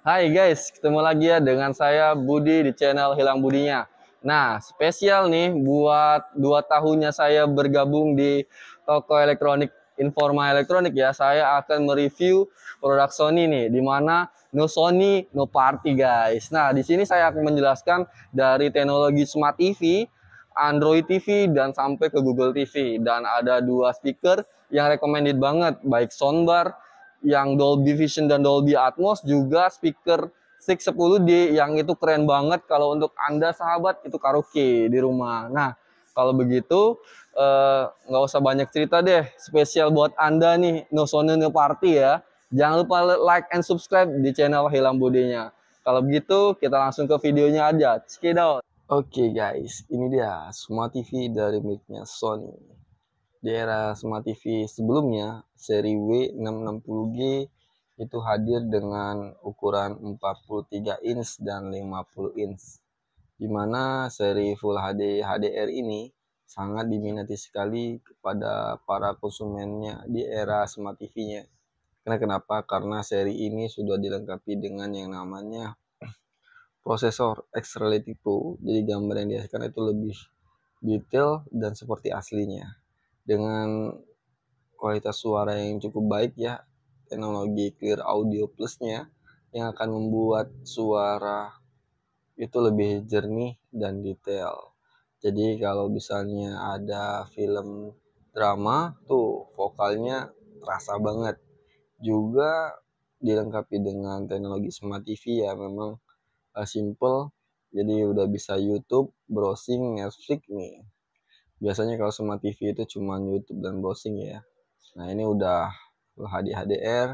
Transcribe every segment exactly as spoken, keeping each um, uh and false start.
Hai guys, ketemu lagi ya dengan saya Budi di channel Hilang Budinya. Nah, spesial nih buat dua tahunnya saya bergabung di toko elektronik Informa Elektronik ya. Saya akan mereview produk Sony nih, di mana no Sony, no party guys. Nah, di sini saya akan menjelaskan dari teknologi Smart T V, Android T V, dan sampai ke Google T V. Dan ada dua speaker yang recommended banget, baik soundbar yang Dolby Vision dan Dolby Atmos, juga speaker enam sepuluh D yang itu keren banget kalau untuk Anda sahabat itu karaoke di rumah. Nah, kalau begitu eh, nggak usah banyak cerita deh, spesial buat Anda nih, no Sony no party ya. Jangan lupa like and subscribe di channel Hilang Budinya. Kalau begitu kita langsung ke videonya aja. Check it out. Oke okay guys, ini dia Smart T V dari miliknya Sony. Di era Smart T V sebelumnya, seri W enam enam nol G itu hadir dengan ukuran empat puluh tiga inch dan lima puluh inch. Di mana seri Full H D H D R ini sangat diminati sekali kepada para konsumennya di era Smart T V-nya. Karena kenapa? Karena seri ini sudah dilengkapi dengan yang namanya prosesor X-Reality Pro. Jadi gambar yang dihasilkan itu lebih detail dan seperti aslinya. Dengan kualitas suara yang cukup baik ya, teknologi Clear Audio Plus-nya yang akan membuat suara itu lebih jernih dan detail. Jadi kalau misalnya ada film drama tuh vokalnya terasa banget. Juga dilengkapi dengan teknologi Smart T V ya, memang uh, simple. Jadi udah bisa YouTube, browsing, Netflix nih. Biasanya kalau Smart T V itu cuma YouTube dan browsing ya. Nah, ini udah H D H D R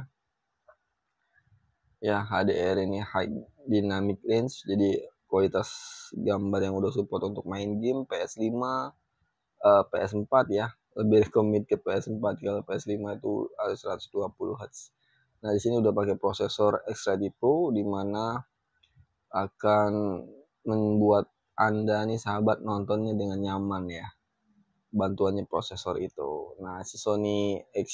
ya. H D R ini high dynamic range, jadi kualitas gambar yang udah support untuk main game P S lima, uh, P S empat ya. Lebih recommend ke P S empat, kalau P S lima itu ada seratus dua puluh hertz. Nah, di sini udah pakai prosesor X-Ready Pro, di mana akan membuat Anda nih sahabat nontonnya dengan nyaman ya. Bantuannya prosesor itu. Nah, si Sony X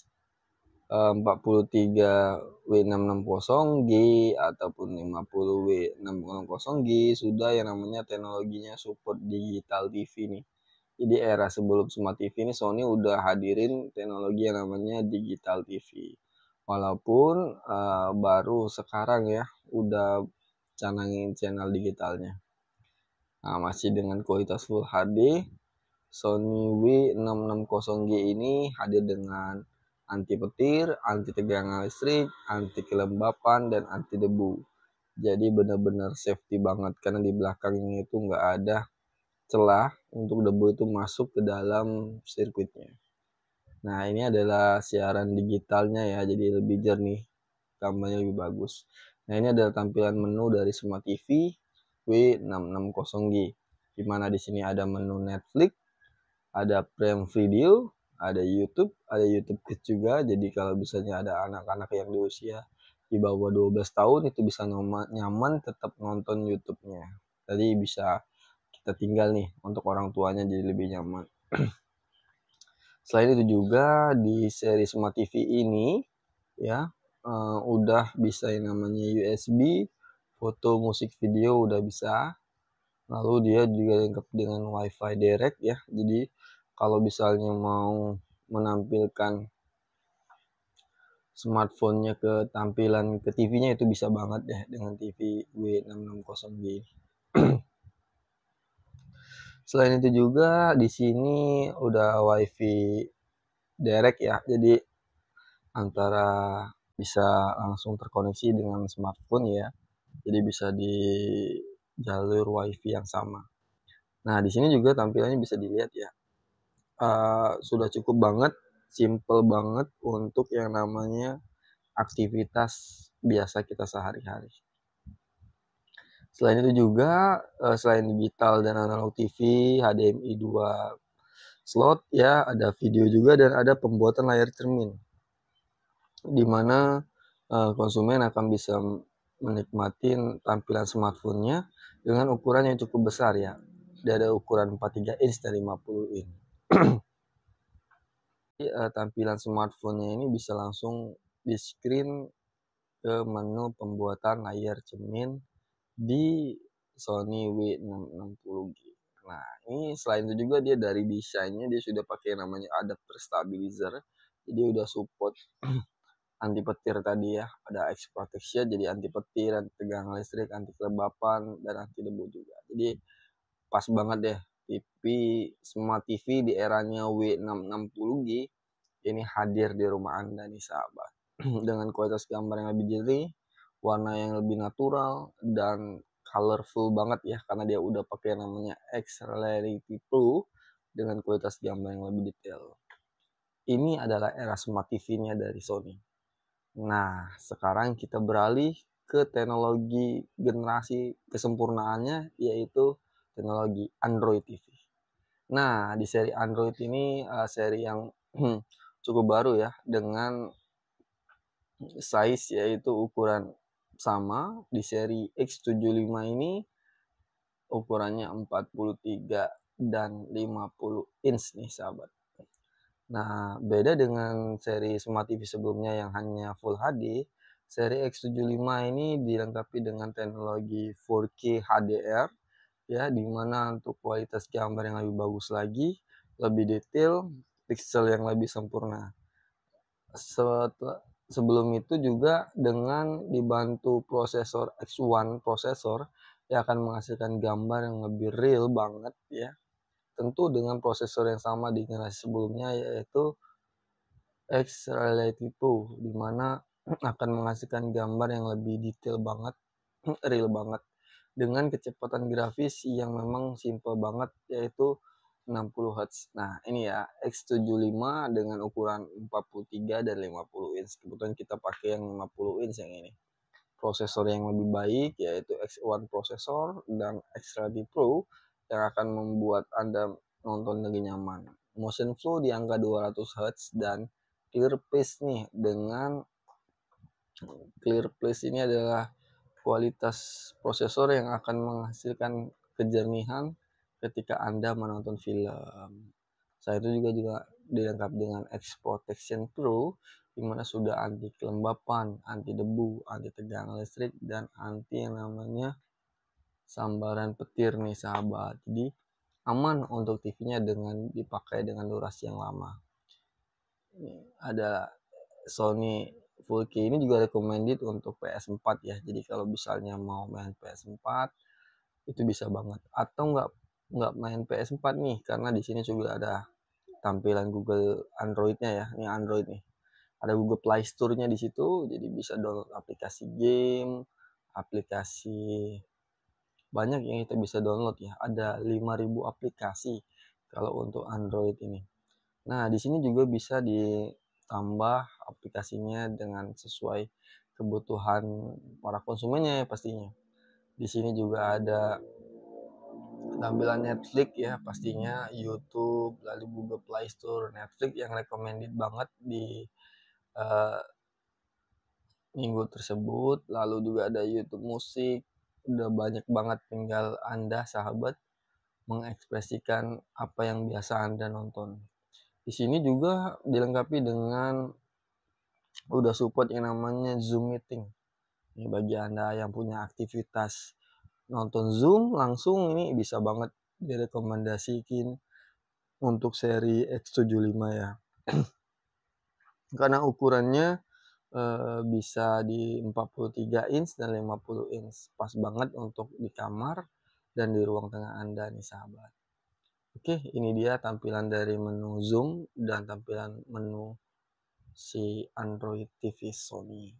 empat puluh tiga W enam enam nol G ataupun lima puluh W enam nol nol G sudah yang namanya teknologinya support digital T V nih. Jadi era sebelum Smart T V ini Sony udah hadirin teknologi yang namanya digital T V. Walaupun uh, baru sekarang ya udah canangin channel digitalnya. Nah, masih dengan kualitas Full H D, Sony W enam enam nol G ini hadir dengan anti petir, anti tegangan listrik, anti kelembapan, dan anti debu. Jadi benar-benar safety banget, karena di belakangnya itu nggak ada celah untuk debu itu masuk ke dalam sirkuitnya. Nah, ini adalah siaran digitalnya ya, jadi lebih jernih, gambarnya lebih bagus. Nah, ini adalah tampilan menu dari Smart T V W enam enam nol G. Di mana di sini ada menu Netflix, ada Prime Video, ada YouTube, ada YouTube Kids juga. Jadi kalau misalnya ada anak-anak yang di usia di bawah dua belas tahun itu bisa nyaman tetap nonton YouTube-nya. Tadi bisa kita tinggal nih untuk orang tuanya jadi lebih nyaman. Selain itu juga di seri Smart T V ini ya uh, udah bisa yang namanya U S B, foto, musik, video udah bisa. Lalu dia juga lengkap dengan WiFi direct ya. Jadi kalau misalnya mau menampilkan smartphone-nya ke tampilan ke T V-nya itu bisa banget deh dengan T V W enam enam nol G. Selain itu juga di sini udah WiFi direct ya. Jadi antara bisa langsung terkoneksi dengan smartphone ya. Jadi bisa di jalur WiFi yang sama. Nah, di sini juga tampilannya bisa dilihat ya. Uh, sudah cukup banget, simple banget untuk yang namanya aktivitas biasa kita sehari-hari. Selain itu juga, uh, selain digital dan analog T V, H D M I dua slot ya, ada video juga dan ada pembuatan layar cermin. Di mana uh, konsumen akan bisa menikmati tampilan smartphone-nya dengan ukuran yang cukup besar ya. Dia ada ukuran empat puluh tiga inch dan lima puluh inch. Jadi, uh, tampilan smartphone-nya ini bisa langsung di screen ke menu pembuatan layar cermin di Sony W enam enam puluh G. Nah, ini selain itu juga dia dari desainnya dia sudah pakai namanya adapter stabilizer. Jadi udah support anti petir tadi ya, ada X protection jadi anti petir, anti tegangan listrik, anti kelembapan dan anti debu juga. Jadi pas banget deh T V smart T V di eranya W enam enam puluh G ini hadir di rumah Anda nih sahabat. Dengan kualitas gambar yang lebih jernih, warna yang lebih natural dan colorful banget ya karena dia udah pakai namanya X-Reality Pro dengan kualitas gambar yang lebih detail. Ini adalah era smart T V-nya dari Sony. Nah, sekarang kita beralih ke teknologi generasi kesempurnaannya yaitu teknologi Android T V. Nah, di seri Android ini uh, seri yang cukup baru ya dengan size yaitu ukuran sama di seri X tujuh puluh lima ini ukurannya empat puluh tiga dan lima puluh inch nih sahabat. Nah, beda dengan seri Smart T V sebelumnya yang hanya Full H D, seri X tujuh puluh lima ini dilengkapi dengan teknologi empat K H D R ya, di mana untuk kualitas gambar yang lebih bagus lagi, lebih detail, pixel yang lebih sempurna. Setelah, sebelum itu juga dengan dibantu prosesor X satu prosesor yang akan menghasilkan gambar yang lebih real banget ya. Tentu dengan prosesor yang sama di generasi sebelumnya yaitu X-Reality Pro, di mana akan menghasilkan gambar yang lebih detail banget, real banget, dengan kecepatan grafis yang memang simple banget yaitu enam puluh hertz. Nah ini ya X tujuh puluh lima dengan ukuran empat puluh tiga dan lima puluh inch. Kebetulan kita pakai yang lima puluh inch yang ini. Prosesor yang lebih baik yaitu X satu prosesor dan X-Reality Pro yang akan membuat Anda nonton lebih nyaman. Motion flow di angka dua ratus hertz dan clear pace nih dengan clear pace ini adalah kualitas prosesor yang akan menghasilkan kejernihan ketika Anda menonton film. Saya itu juga juga dilengkapi dengan X Protection Pro di mana sudah anti kelembapan, anti debu, anti tegangan listrik dan anti yang namanya sambaran petir nih sahabat. Jadi aman untuk T V-nya dengan dipakai dengan durasi yang lama. Ini ada Sony Full K ini juga recommended untuk P S empat ya. Jadi kalau misalnya mau main P S empat itu bisa banget. Atau nggak nggak main P S empat nih karena di sini juga ada tampilan Google Android-nya ya. Ini Android nih. Ada Google Play Store-nya di situ, jadi bisa download aplikasi game, aplikasi banyak yang kita bisa download ya. Ada lima ribu aplikasi kalau untuk Android ini. Nah, di sini juga bisa ditambah aplikasinya dengan sesuai kebutuhan para konsumennya ya pastinya. Di sini juga ada tampilan Netflix ya pastinya, YouTube, lalu Google Play Store, Netflix yang recommended banget di uh, minggu tersebut. Lalu juga ada YouTube musik, udah banyak banget, tinggal Anda sahabat mengekspresikan apa yang biasa Anda nonton. Di sini juga dilengkapi dengan udah support yang namanya Zoom meeting. Ini bagi Anda yang punya aktivitas nonton Zoom langsung ini bisa banget direkomendasikan untuk seri X tujuh puluh lima ya. Karena ukurannya eh, bisa di empat puluh tiga inch dan lima puluh inch. Pas banget untuk di kamar dan di ruang tengah Anda nih sahabat. Oke, ini dia tampilan dari menu Zoom dan tampilan menu si Android T V Sony.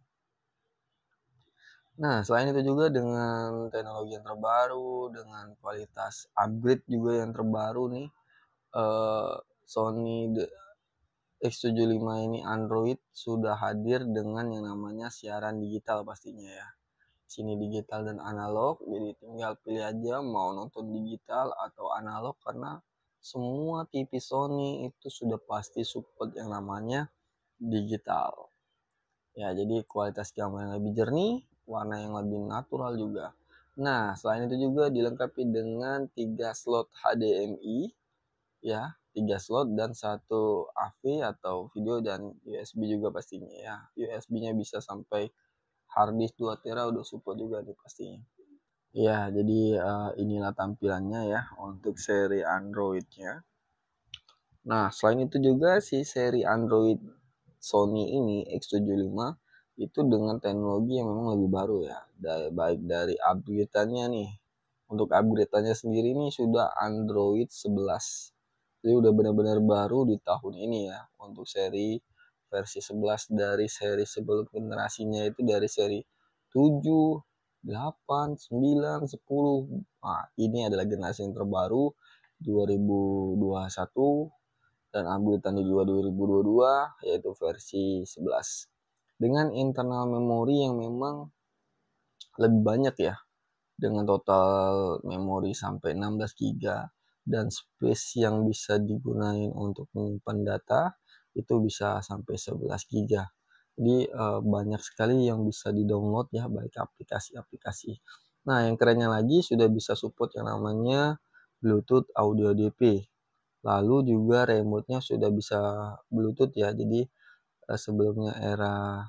Nah, selain itu juga dengan teknologi yang terbaru, dengan kualitas upgrade juga yang terbaru nih, eh, Sony X tujuh puluh lima ini Android sudah hadir dengan yang namanya siaran digital pastinya ya. Sini digital dan analog, jadi tinggal pilih aja mau nonton digital atau analog karena semua T V Sony itu sudah pasti support yang namanya digital. Ya, jadi kualitas gambar yang lebih jernih, warna yang lebih natural juga. Nah, selain itu juga dilengkapi dengan tiga slot H D M I, ya, tiga slot dan satu A V atau video dan U S B juga pastinya ya. U S B-nya bisa sampai harddisk dua tera udah support juga nih pastinya. Ya, jadi uh, inilah tampilannya ya untuk seri Android-nya. Nah, selain itu juga si seri Android Sony ini X tujuh puluh lima itu dengan teknologi yang memang lebih baru ya, dari, baik dari upgrade-annya nih. Untuk upgrade-annya sendiri nih sudah Android sebelas. Jadi udah benar-benar baru di tahun ini ya untuk seri versi sebelas. Dari seri sebelum generasinya itu dari seri tujuh, delapan, sembilan, sepuluh. Nah, ini adalah generasi yang terbaru dua ribu dua puluh satu dan upgrade di dua ribu dua puluh dua yaitu versi sebelas. Dengan internal memori yang memang lebih banyak ya, dengan total memori sampai enam belas giga dan space yang bisa digunakan untuk menyimpan data itu bisa sampai sebelas giga. Jadi eh, banyak sekali yang bisa di-download ya, baik aplikasi-aplikasi. Nah, yang kerennya lagi sudah bisa support yang namanya Bluetooth Audio D P. Lalu juga remote-nya sudah bisa Bluetooth ya. Jadi eh, sebelumnya era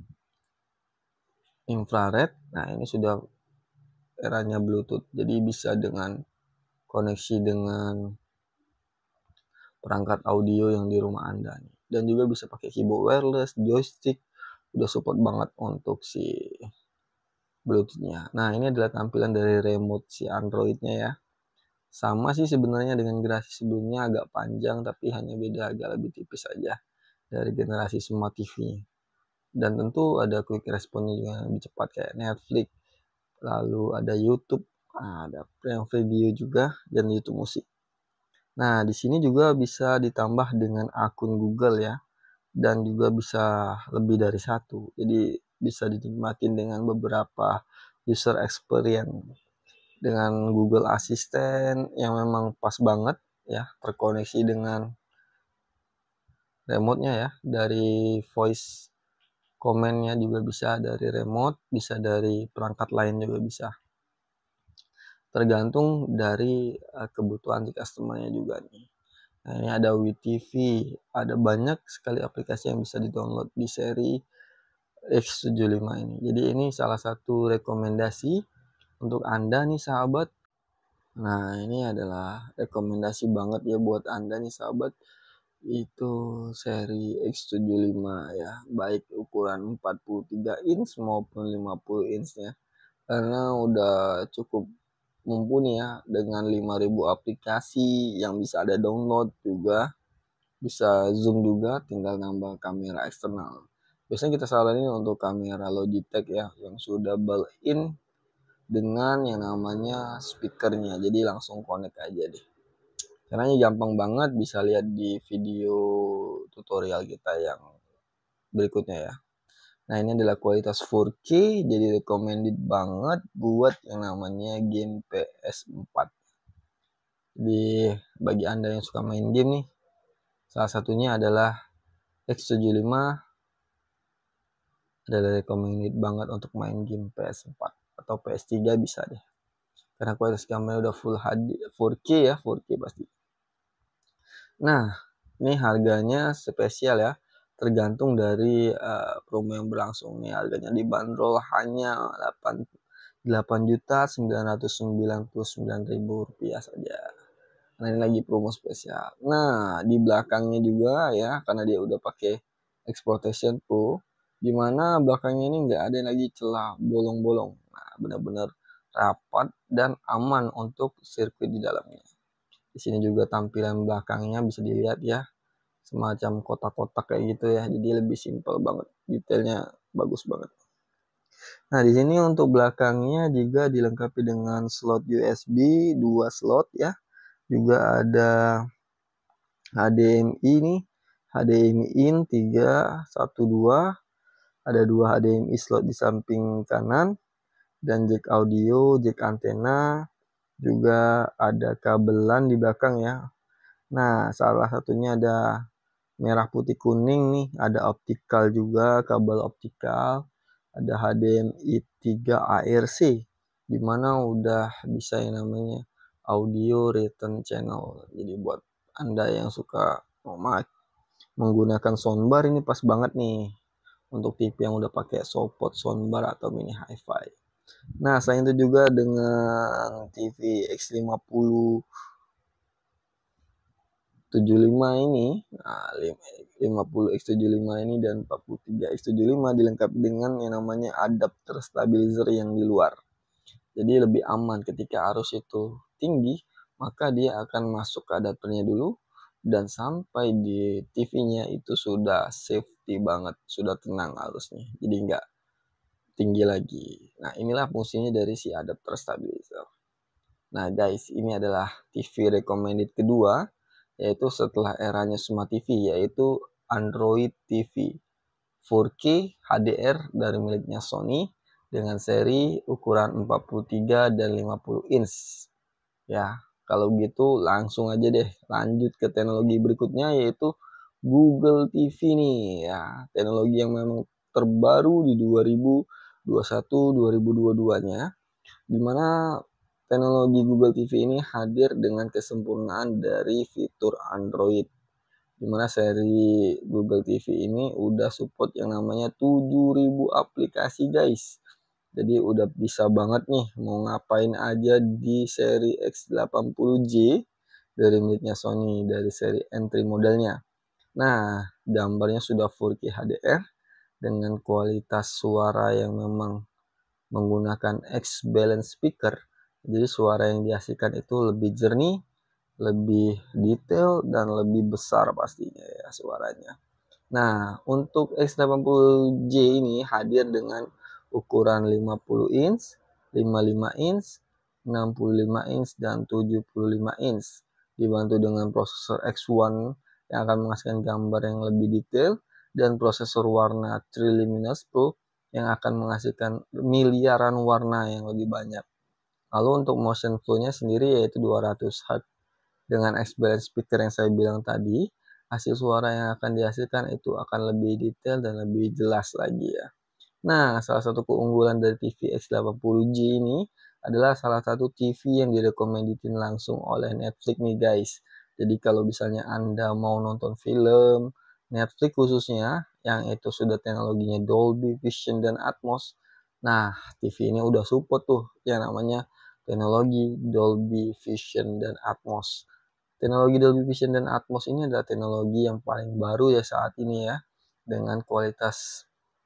infrared, nah ini sudah eranya Bluetooth. Jadi bisa dengan koneksi dengan perangkat audio yang di rumah Anda nih. Dan juga bisa pakai keyboard wireless, joystick, udah support banget untuk si Bluetooth-nya. Nah, ini adalah tampilan dari remote si Android-nya ya. Sama sih sebenarnya dengan generasi sebelumnya, agak panjang tapi hanya beda agak lebih tipis saja dari generasi Smart T V. Dan tentu ada quick response juga yang lebih cepat kayak Netflix, lalu ada YouTube, ada Prime Video juga, dan YouTube Musik. Nah, di sini juga bisa ditambah dengan akun Google ya, dan juga bisa lebih dari satu. Jadi bisa dinikmatin dengan beberapa user experience dengan Google Assistant yang memang pas banget ya, terkoneksi dengan remote-nya ya, dari voice command-nya juga bisa dari remote, bisa dari perangkat lain juga bisa. Tergantung dari uh, kebutuhan si customer-nya juga nih. Nah, ini ada W T V, ada banyak sekali aplikasi yang bisa di-download di seri X tujuh puluh lima ini. Jadi ini salah satu rekomendasi untuk Anda nih sahabat. Nah, ini adalah rekomendasi banget ya buat Anda nih sahabat. Itu seri X tujuh puluh lima ya, baik ukuran empat puluh tiga inch maupun lima puluh inch ya. Karena udah cukup mumpuni ya dengan lima ribu aplikasi yang bisa ada download juga. Bisa zoom juga, tinggal nambah kamera eksternal. Biasanya kita saranin untuk kamera Logitech ya yang sudah built-in dengan yang namanya speakernya, jadi langsung connect aja deh. Caranya gampang banget, bisa lihat di video tutorial kita yang berikutnya ya. Nah, ini adalah kualitas four K, jadi recommended banget buat yang namanya game P S four. Jadi bagi Anda yang suka main game nih, salah satunya adalah X tujuh puluh lima adalah recommended banget untuk main game P S four atau P S three bisa deh. Karena kualitas gambarnya udah full H D, four K ya, four K pasti. Nah, ini harganya spesial ya, tergantung dari uh, promo yang berlangsung nih. Harganya dibanderol hanya delapan juta sembilan ratus sembilan puluh sembilan ribu rupiah saja. Nah, ini lagi promo spesial. Nah, di belakangnya juga ya, karena dia udah pakai Exploitation Pro, dimana belakangnya ini nggak ada lagi celah bolong-bolong. Nah, benar-benar rapat dan aman untuk sirkuit di dalamnya. Di sini juga tampilan belakangnya bisa dilihat ya, semacam kotak-kotak kayak gitu ya. Jadi lebih simpel banget, detailnya bagus banget. Nah, di sini untuk belakangnya juga dilengkapi dengan slot U S B dua slot ya. Juga ada H D M I nih, H D M I in tiga, satu, dua. Ada dua H D M I slot di samping kanan dan jack audio, jack antena, juga ada kabelan di belakang ya. Nah, salah satunya ada merah putih kuning nih, ada optikal juga, kabel optikal, ada H D M I tiga A R C, dimana udah bisa yang namanya audio return channel. Jadi buat Anda yang suka oh, menggunakan soundbar ini pas banget nih untuk T V yang udah pakai support soundbar atau mini hi-fi. Nah, selain itu juga dengan T V X lima puluh tujuh puluh lima ini, nah, lima puluh X tujuh puluh lima ini dan empat puluh tiga X tujuh puluh lima dilengkapi dengan yang namanya adapter stabilizer yang di luar. Jadi lebih aman ketika arus itu tinggi, maka dia akan masuk ke adapternya dulu dan sampai di T V-nya itu sudah safety banget, sudah tenang arusnya. Jadi nggak tinggi lagi. Nah, inilah fungsinya dari si adapter stabilizer. Nah, guys, ini adalah T V recommended kedua, yaitu setelah eranya Smart T V, yaitu Android T V empat K H D R dari miliknya Sony dengan seri ukuran empat puluh tiga dan lima puluh inch. Ya, kalau gitu langsung aja deh lanjut ke teknologi berikutnya, yaitu Google T V nih ya. Teknologi yang memang terbaru di dua ribu dua puluh satu dua ribu dua puluh dua-nya, dimana teknologi Google T V ini hadir dengan kesempurnaan dari fitur Android, dimana seri Google T V ini udah support yang namanya tujuh ribu aplikasi, guys. Jadi udah bisa banget nih mau ngapain aja di seri X delapan puluh J dari miliknya Sony, dari seri entry modelnya. Nah, gambarnya sudah empat K H D R dengan kualitas suara yang memang menggunakan X-Balance speaker. Jadi suara yang dihasilkan itu lebih jernih, lebih detail, dan lebih besar pastinya ya suaranya. Nah, untuk X delapan puluh J ini hadir dengan ukuran lima puluh inch, lima puluh lima inch, enam puluh lima inch, dan tujuh puluh lima inch. Dibantu dengan prosesor X satu yang akan menghasilkan gambar yang lebih detail, dan prosesor warna Triluminous Pro yang akan menghasilkan miliaran warna yang lebih banyak. Lalu untuk motion flow-nya sendiri yaitu dua ratus hertz. Dengan X-Balance speaker yang saya bilang tadi, hasil suara yang akan dihasilkan itu akan lebih detail dan lebih jelas lagi ya. Nah, salah satu keunggulan dari T V X delapan puluh J ini adalah salah satu T V yang direkomendasikan langsung oleh Netflix nih, guys. Jadi kalau misalnya Anda mau nonton film, Netflix khususnya, yang itu sudah teknologinya Dolby Vision dan Atmos, nah T V ini udah support tuh yang namanya teknologi Dolby Vision dan Atmos. Teknologi Dolby Vision dan Atmos ini adalah teknologi yang paling baru ya saat ini ya, dengan kualitas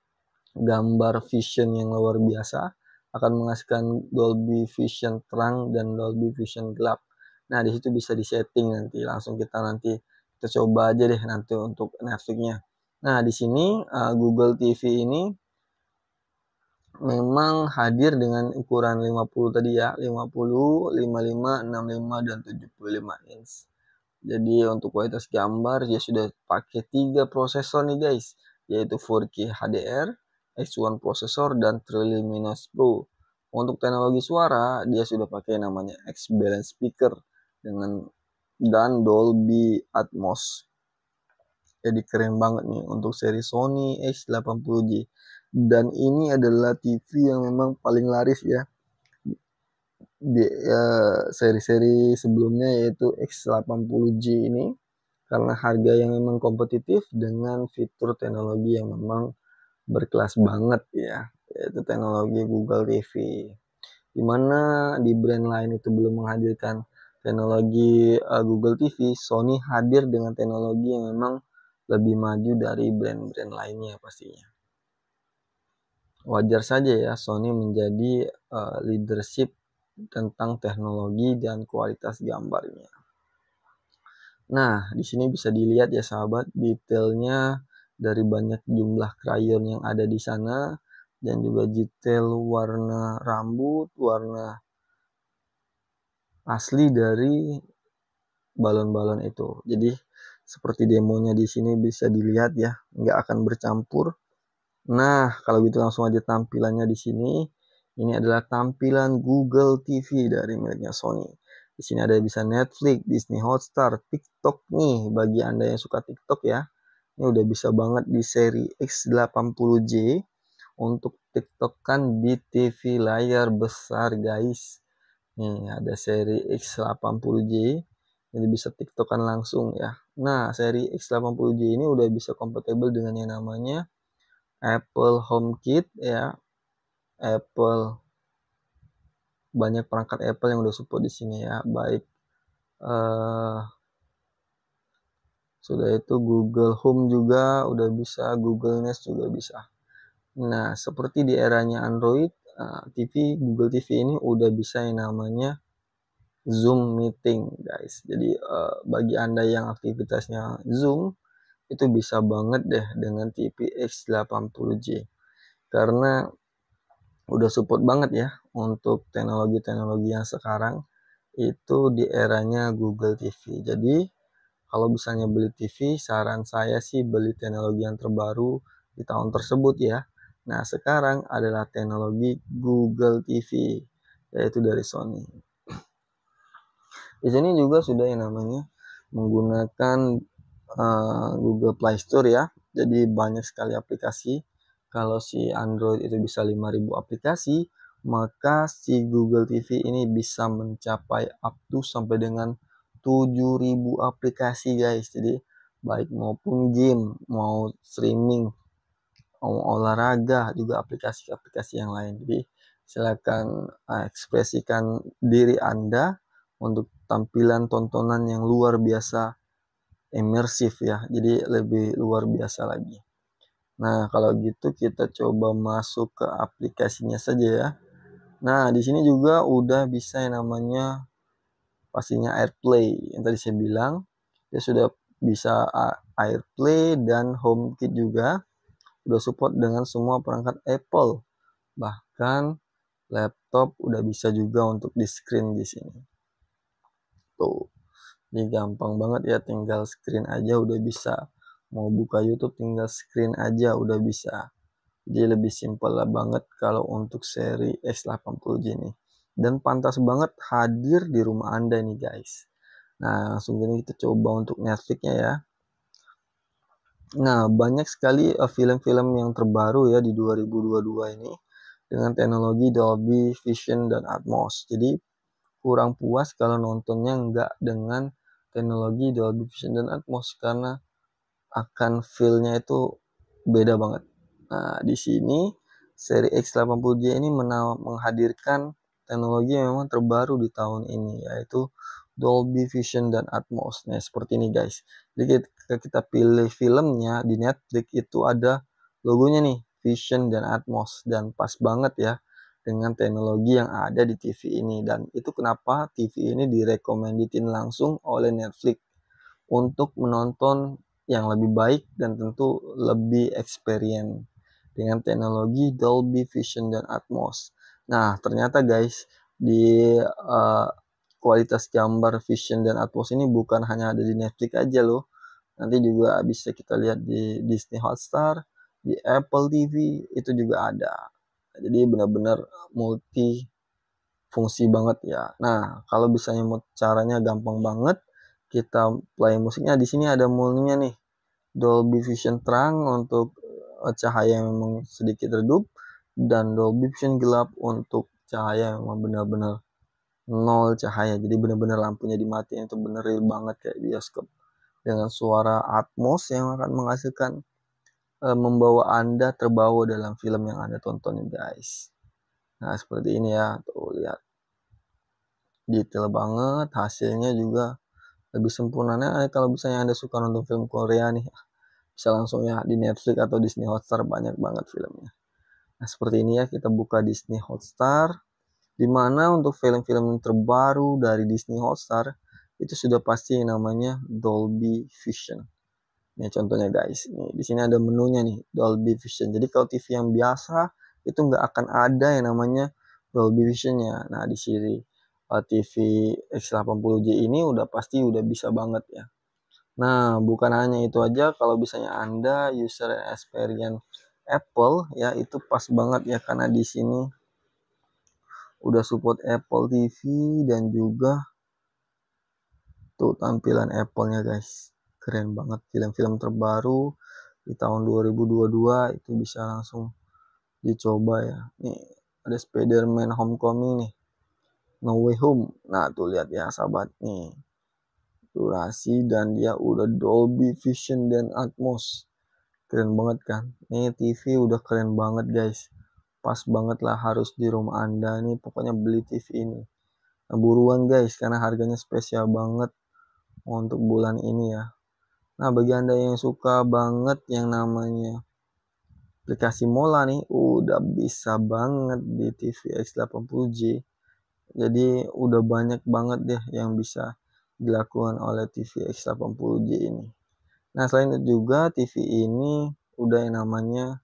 gambar vision yang luar biasa, akan menghasilkan Dolby Vision terang dan Dolby Vision gelap. Nah, di situ bisa disetting nanti, langsung kita nanti kita coba aja deh nanti untuk Netflix-nya. Nah, di sini uh, Google T V ini memang hadir dengan ukuran lima puluh tadi ya, lima puluh, lima puluh lima, enam puluh lima, dan tujuh puluh lima inch. Jadi untuk kualitas gambar dia sudah pakai tiga prosesor nih, guys, yaitu empat K H D R, X satu prosesor, dan Triluminous Pro. Untuk teknologi suara dia sudah pakai namanya X-Balance speaker dengan dan Dolby Atmos. Jadi keren banget nih untuk seri Sony X delapan puluh J. Dan ini adalah T V yang memang paling laris ya di seri-seri uh, sebelumnya, yaitu X delapan puluh J ini, karena harga yang memang kompetitif dengan fitur teknologi yang memang berkelas banget ya, yaitu teknologi Google T V. Dimana di brand lain itu belum menghadirkan teknologi uh, Google T V, Sony hadir dengan teknologi yang memang lebih maju dari brand-brand lainnya pastinya. Wajar saja ya Sony menjadi uh, leadership tentang teknologi dan kualitas gambarnya. Nah, di sini bisa dilihat ya sahabat, detailnya dari banyak jumlah krayon yang ada di sana, dan juga detail warna rambut, warna asli dari balon-balon itu. Jadi seperti demonya di sini bisa dilihat ya, nggak akan bercampur. Nah, kalau gitu langsung aja tampilannya di sini. Ini adalah tampilan Google T V dari miliknya Sony. Di sini ada bisa Netflix, Disney Hotstar, TikTok nih bagi Anda yang suka TikTok ya. Ini udah bisa banget di seri X delapan puluh J untuk TikTok kan di T V layar besar, guys. Nih ada seri X delapan puluh J, jadi bisa TikTokan langsung ya. Nah, seri X delapan puluh J ini udah bisa compatible dengan yang namanya Apple HomeKit ya, Apple, banyak perangkat Apple yang udah support di sini ya, baik uh, sudah itu Google Home juga udah bisa, Google Nest juga bisa. Nah, seperti di eranya Android, uh, T V, Google T V ini udah bisa yang namanya Zoom meeting, guys. Jadi uh, bagi Anda yang aktivitasnya Zoom, itu bisa banget deh dengan T V X delapan puluh J. Karena udah support banget ya untuk teknologi-teknologi yang sekarang itu di eranya Google T V. Jadi kalau misalnya beli T V, saran saya sih beli teknologi yang terbaru di tahun tersebut ya. Nah, sekarang adalah teknologi Google T V, yaitu dari Sony. Di sini juga sudah yang namanya menggunakan uh, Google Play Store ya. Jadi banyak sekali aplikasi. Kalau si Android itu bisa lima ribu aplikasi, maka si Google T V ini bisa mencapai up to sampai dengan tujuh ribu aplikasi, guys. Jadi baik maupun game, mau streaming, mau olahraga, juga aplikasi-aplikasi yang lain. Jadi silakan uh, ekspresikan diri Anda untuk tampilan tontonan yang luar biasa imersif ya. Jadi lebih luar biasa lagi. Nah, kalau gitu kita coba masuk ke aplikasinya saja ya. Nah, di sini juga udah bisa yang namanya pastinya AirPlay. Yang tadi saya bilang, dia sudah bisa AirPlay dan HomeKit juga. Udah support dengan semua perangkat Apple. Bahkan laptop udah bisa juga untuk di screen di sini. Tuh. Ini gampang banget ya, tinggal screen aja udah bisa. Mau buka YouTube tinggal screen aja udah bisa. Jadi lebih simpel lah banget kalau untuk seri X delapan puluh J ini. Dan pantas banget hadir di rumah Anda nih guys. Nah, langsung gini kita coba untuk Netflix-nya ya. Nah, banyak sekali film-film uh, yang terbaru ya di dua ribu dua puluh dua ini dengan teknologi Dolby Vision dan Atmos. Jadi kurang puas kalau nontonnya nggak dengan teknologi Dolby Vision dan Atmos karena akan feel-nya itu beda banget. Nah, di sini seri X delapan puluh J ini menghadirkan teknologi yang memang terbaru di tahun ini, yaitu Dolby Vision dan Atmos. Nah, seperti ini guys. Jadi ketika kita pilih filmnya di Netflix itu ada logonya nih, Vision dan Atmos, dan pas banget ya dengan teknologi yang ada di T V ini. Dan itu kenapa T V ini direkomendasiin langsung oleh Netflix untuk menonton yang lebih baik dan tentu lebih experience dengan teknologi Dolby Vision dan Atmos. Nah, ternyata guys, di uh, kualitas gambar Vision dan Atmos ini bukan hanya ada di Netflix aja loh. Nanti juga bisa kita lihat di Disney Hotstar, di Apple T V itu juga ada. Jadi benar-benar multi fungsi banget ya. Nah, kalau misalnya mau caranya gampang banget, kita play musiknya. Di sini ada mulunya nih, Dolby Vision terang untuk cahaya yang memang sedikit redup, dan Dolby Vision gelap untuk cahaya yang memang benar-benar nol cahaya. Jadi benar-benar lampunya dimatiin, itu bener real banget kayak bioskop. Dengan suara Atmos yang akan menghasilkan uh, membawa Anda terbawa dalam film yang Anda tonton guys. Nah, seperti ini ya. Tuh, lihat. Detail banget, hasilnya juga lebih sempurnanya. Kalau misalnya Anda suka nonton film Korea nih, bisa langsung ya di Netflix atau Disney Hotstar, banyak banget filmnya. Nah, seperti ini ya, kita buka Disney Hotstar, dimana untuk film-film terbaru dari Disney Hotstar itu sudah pasti yang namanya Dolby Vision. Ini contohnya guys, nih di sini ada menunya nih, Dolby Vision. Jadi kalau T V yang biasa itu nggak akan ada yang namanya Dolby Visionnya. Nah, di sini T V X delapan puluh J ini udah pasti udah bisa banget ya. Nah, bukan hanya itu aja, kalau misalnya Anda user experience Apple ya, itu pas banget ya karena di sini udah support Apple T V dan juga tuh tampilan Apple-nya guys. Keren banget, film-film terbaru di tahun dua ribu dua puluh dua itu bisa langsung dicoba ya. Nih, ada Spider-Man Homecoming nih. No Way Home. Nah, tuh lihat ya sahabat nih. Durasi dan dia udah Dolby Vision dan Atmos. keren banget kan. Ini T V udah keren banget guys. Pas banget lah harus di rumah Anda nih, pokoknya beli T V ini. Nah, buruan guys, karena harganya spesial banget untuk bulan ini ya. Nah, bagi Anda yang suka banget yang namanya aplikasi Mola nih, udah bisa banget di T V X delapan puluh J. Jadi udah banyak banget deh yang bisa dilakukan oleh T V X delapan puluh J ini. Nah, selain itu juga T V ini udah yang namanya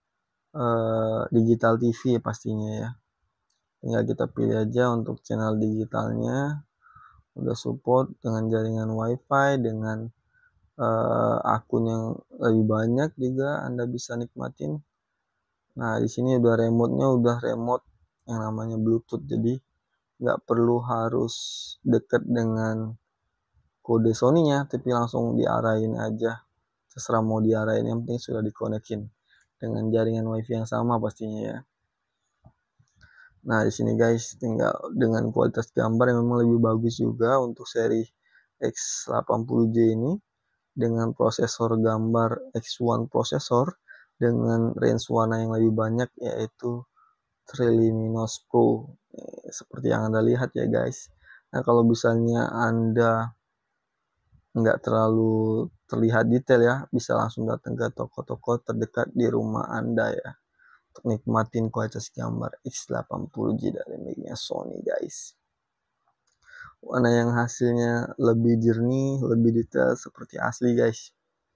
uh, digital T V pastinya ya. Tinggal kita pilih aja untuk channel digitalnya. Udah support dengan jaringan WiFi, dengan uh, akun yang lebih banyak juga Anda bisa nikmatin. Nah, di sini udah remote-nya udah remote yang namanya Bluetooth, jadi nggak perlu harus deket dengan kode Sony-nya, tapi langsung diarahin aja. Terserah mau diarahin, yang penting sudah dikonekin dengan jaringan WiFi yang sama pastinya ya. Nah, di sini guys, tinggal dengan kualitas gambar yang memang lebih bagus juga untuk seri X delapan puluh J ini, dengan prosesor gambar X satu prosesor dengan range warna yang lebih banyak, yaitu Triluminos Pro, eh, seperti yang Anda lihat ya guys. Nah, kalau misalnya Anda nggak terlalu terlihat detail ya, bisa langsung datang ke toko-toko terdekat di rumah Anda ya, untuk nikmatin kualitas gambar X delapan puluh J dari miliknya Sony guys. Warna yang hasilnya lebih jernih, lebih detail seperti asli guys.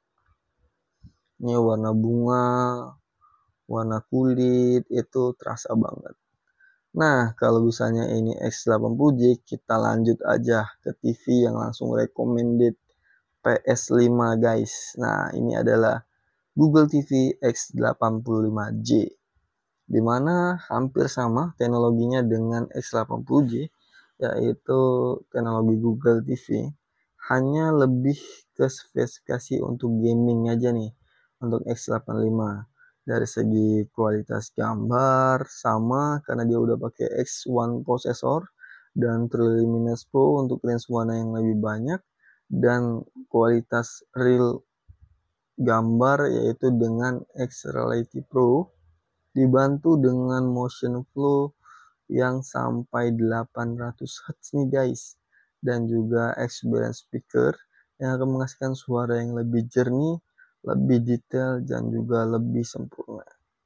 Ini warna bunga, warna kulit, itu terasa banget. Nah, kalau misalnya ini X delapan puluh J, kita lanjut aja ke T V yang langsung recommended P S lima guys. Nah, ini adalah Google T V X delapan puluh lima J, dimana hampir sama teknologinya dengan X delapan puluh J, yaitu teknologi Google T V, hanya lebih ke spesifikasi untuk gaming aja nih untuk X delapan puluh lima. Dari segi kualitas gambar sama, karena dia udah pakai X satu prosesor dan Triluminos Pro untuk range warna yang lebih banyak, dan kualitas real gambar yaitu dengan X Reality Pro dibantu dengan motion flow yang sampai delapan ratus hertz nih guys, dan juga X balance speaker yang akan menghasilkan suara yang lebih jernih, lebih detail, dan juga lebih sempurna.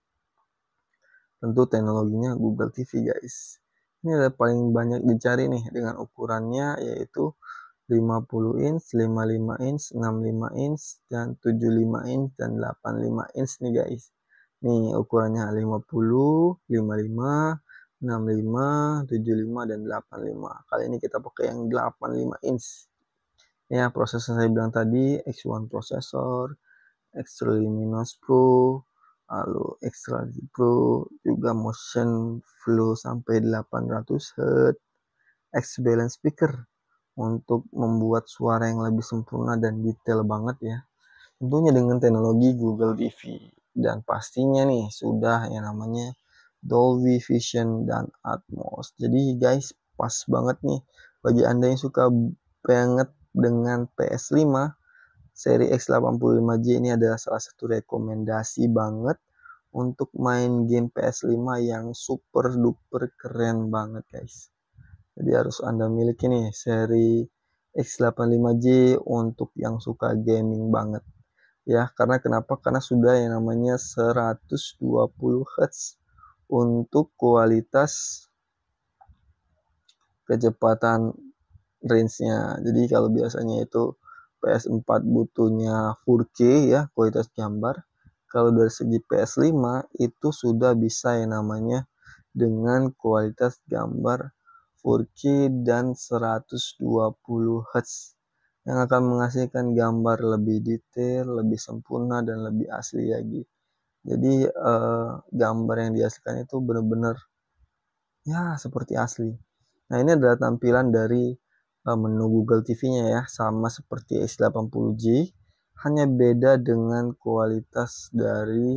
Tentu teknologinya Google T V guys. Ini adalah paling banyak dicari nih dengan ukurannya, yaitu lima puluh inch, lima puluh lima inch, enam puluh lima inch, dan tujuh puluh lima inch, dan delapan puluh lima inch nih guys. Nih ukurannya lima puluh, lima puluh lima, enam puluh lima, tujuh puluh lima, dan delapan puluh lima. Kali ini kita pakai yang delapan puluh lima inch. Ya, prosesor saya bilang tadi X satu prosesor, X Luminos Pro, lalu X Reality Pro, juga motion flow sampai delapan ratus hertz, X balance speaker untuk membuat suara yang lebih sempurna dan detail banget ya. Tentunya dengan teknologi Google T V, dan pastinya nih sudah yang namanya Dolby Vision dan Atmos. Jadi guys, pas banget nih bagi Anda yang suka banget dengan P S lima, seri X delapan puluh lima J ini adalah salah satu rekomendasi banget untuk main game P S lima yang super duper keren banget guys. Jadi harus Anda miliki nih seri X delapan puluh lima J untuk yang suka gaming banget ya. Karena kenapa? Karena sudah yang namanya seratus dua puluh hertz untuk kualitas kecepatan range-nya. Jadi kalau biasanya itu P S empat butuhnya empat K ya kualitas gambar, kalau dari segi P S lima itu sudah bisa yang namanya dengan kualitas gambar empat K dan seratus dua puluh hertz yang akan menghasilkan gambar lebih detail, lebih sempurna, dan lebih asli lagi. Jadi eh, gambar yang dihasilkan itu benar-benar ya seperti asli. Nah, ini adalah tampilan dari uh, menu Google T V-nya ya, sama seperti X delapan puluh J, hanya beda dengan kualitas dari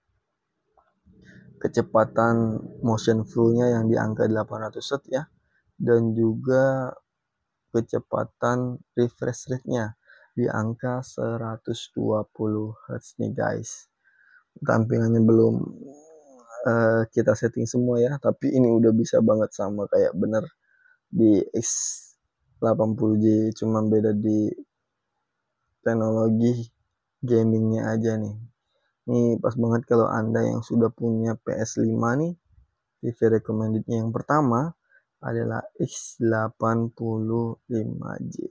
kecepatan motion flow-nya yang di angka delapan ratus hertz ya, dan juga kecepatan refresh rate-nya. di angka seratus dua puluh hertz nih guys. Tampilannya belum uh, kita setting semua ya, tapi ini udah bisa banget sama kayak bener di X delapan puluh J, cuma beda di teknologi gamingnya aja nih. Ini pas banget kalau Anda yang sudah punya P S lima nih, T V recommendednya yang pertama adalah X delapan puluh lima J.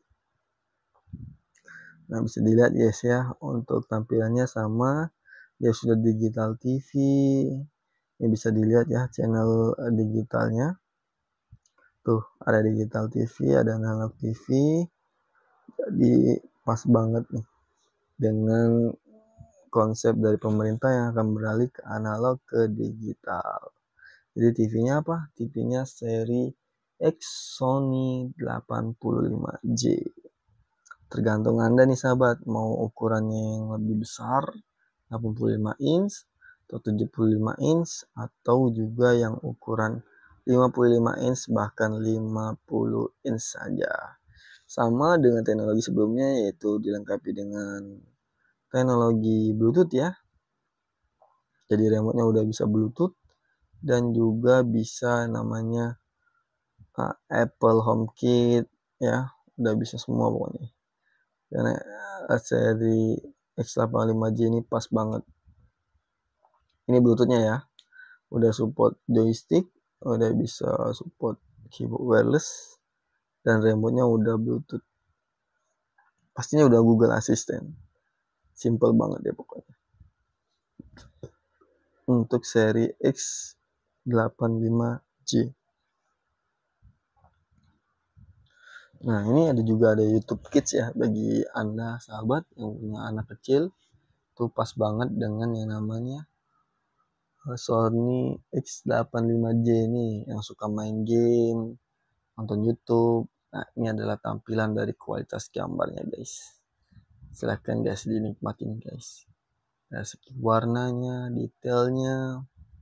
Nah, bisa dilihat guys ya, untuk tampilannya sama, dia sudah digital T V. Ini bisa dilihat ya channel digitalnya. Tuh, ada digital T V, ada analog T V. Jadi pas banget nih dengan konsep dari pemerintah yang akan beralih ke analog ke digital. Jadi T V-nya apa? T V-nya seri X Sony delapan puluh lima J. Tergantung Anda nih sahabat, mau ukurannya yang lebih besar, delapan puluh lima inch atau tujuh puluh lima inch, atau juga yang ukuran lima puluh lima inch bahkan lima puluh inch saja. Sama dengan teknologi sebelumnya, yaitu dilengkapi dengan teknologi Bluetooth ya. Jadi remote-nya udah bisa Bluetooth dan juga bisa namanya uh, Apple HomeKit ya, udah bisa semua pokoknya. Karena uh, seri X delapan puluh lima J ini pas banget. Ini Bluetooth-nya ya, udah support joystick, udah bisa support keyboard wireless, dan remote-nya udah Bluetooth. Pastinya udah Google Assistant. Simple banget ya pokoknya. Untuk seri X delapan puluh lima J. Nah, ini ada juga ada YouTube Kids ya bagi Anda sahabat yang punya anak kecil. Tuh pas banget dengan yang namanya Sony X delapan puluh lima J nih, yang suka main game, nonton YouTube. Nah, ini adalah tampilan dari kualitas gambarnya guys. Silahkan guys dinikmatin guys. Dari segi warnanya, detailnya.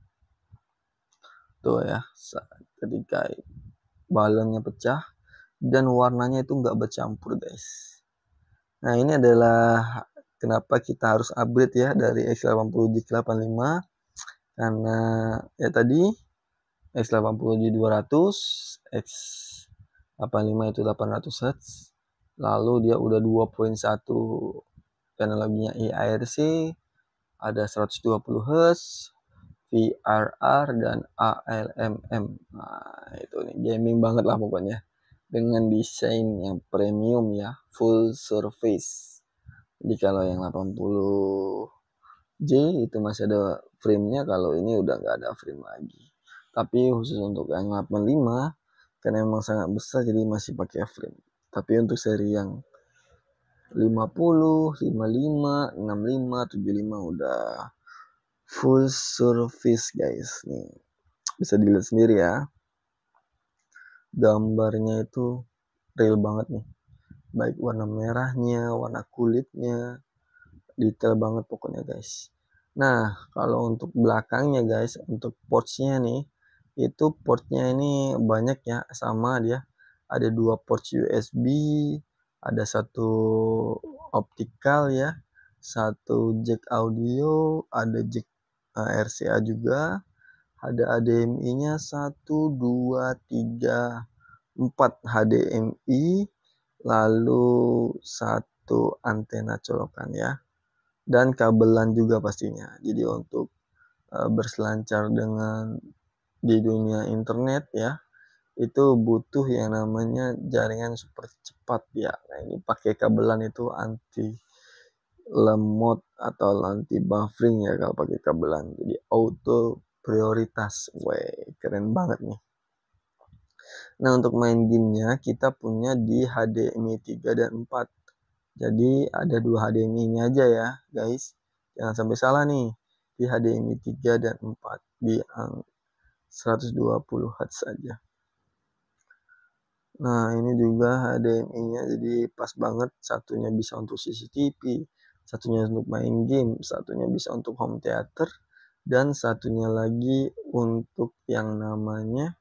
Tuh ya, ketika balonnya pecah dan warnanya itu nggak bercampur guys. Nah, ini adalah kenapa kita harus upgrade ya dari X delapan puluh J ke delapan puluh lima, karena ya tadi X delapan puluh J dua ratus, X delapan puluh lima itu delapan ratus hertz, lalu dia udah dua koma satu teknologinya I R C, ada seratus dua puluh hertz, V R R dan A L M M. Nah, itu nih gaming banget lah pokoknya, dengan desain yang premium ya, full surface. Jadi kalau yang delapan puluh J itu masih ada frame-nya, kalau ini udah nggak ada frame lagi. Tapi khusus untuk yang delapan puluh lima, karena memang sangat besar jadi masih pakai frame. Tapi untuk seri yang lima puluh, lima puluh lima, enam puluh lima, tujuh puluh lima udah full surface guys. Nih, bisa dilihat sendiri ya. Gambarnya itu real banget nih. Baik warna merahnya, warna kulitnya, detail banget pokoknya guys. Nah, kalau untuk belakangnya guys, untuk portsnya nih, itu portnya ini banyak ya, sama dia. Ada dua port U S B, ada satu optikal ya, satu jack audio, ada jack uh, R C A juga, ada H D M I-nya satu, dua, tiga, empat H D M I, lalu satu antena colokan ya, dan kabelan juga pastinya. Jadi untuk uh, berselancar dengan di dunia internet ya, itu butuh yang namanya jaringan super cepat ya. Nah, ini pakai kabelan itu anti lemot atau anti buffering ya kalau pakai kabelan. Jadi auto prioritas. Weh, keren banget nih. Nah, untuk main gamenya kita punya di H D M I tiga dan empat. Jadi ada dua H D M I-nya aja ya guys. Jangan sampai salah nih. Di H D M I tiga dan empat di seratus dua puluh hertz saja. Nah, ini juga H D M I-nya jadi pas banget, satunya bisa untuk C C T V, satunya untuk main game, satunya bisa untuk home theater, dan satunya lagi untuk yang namanya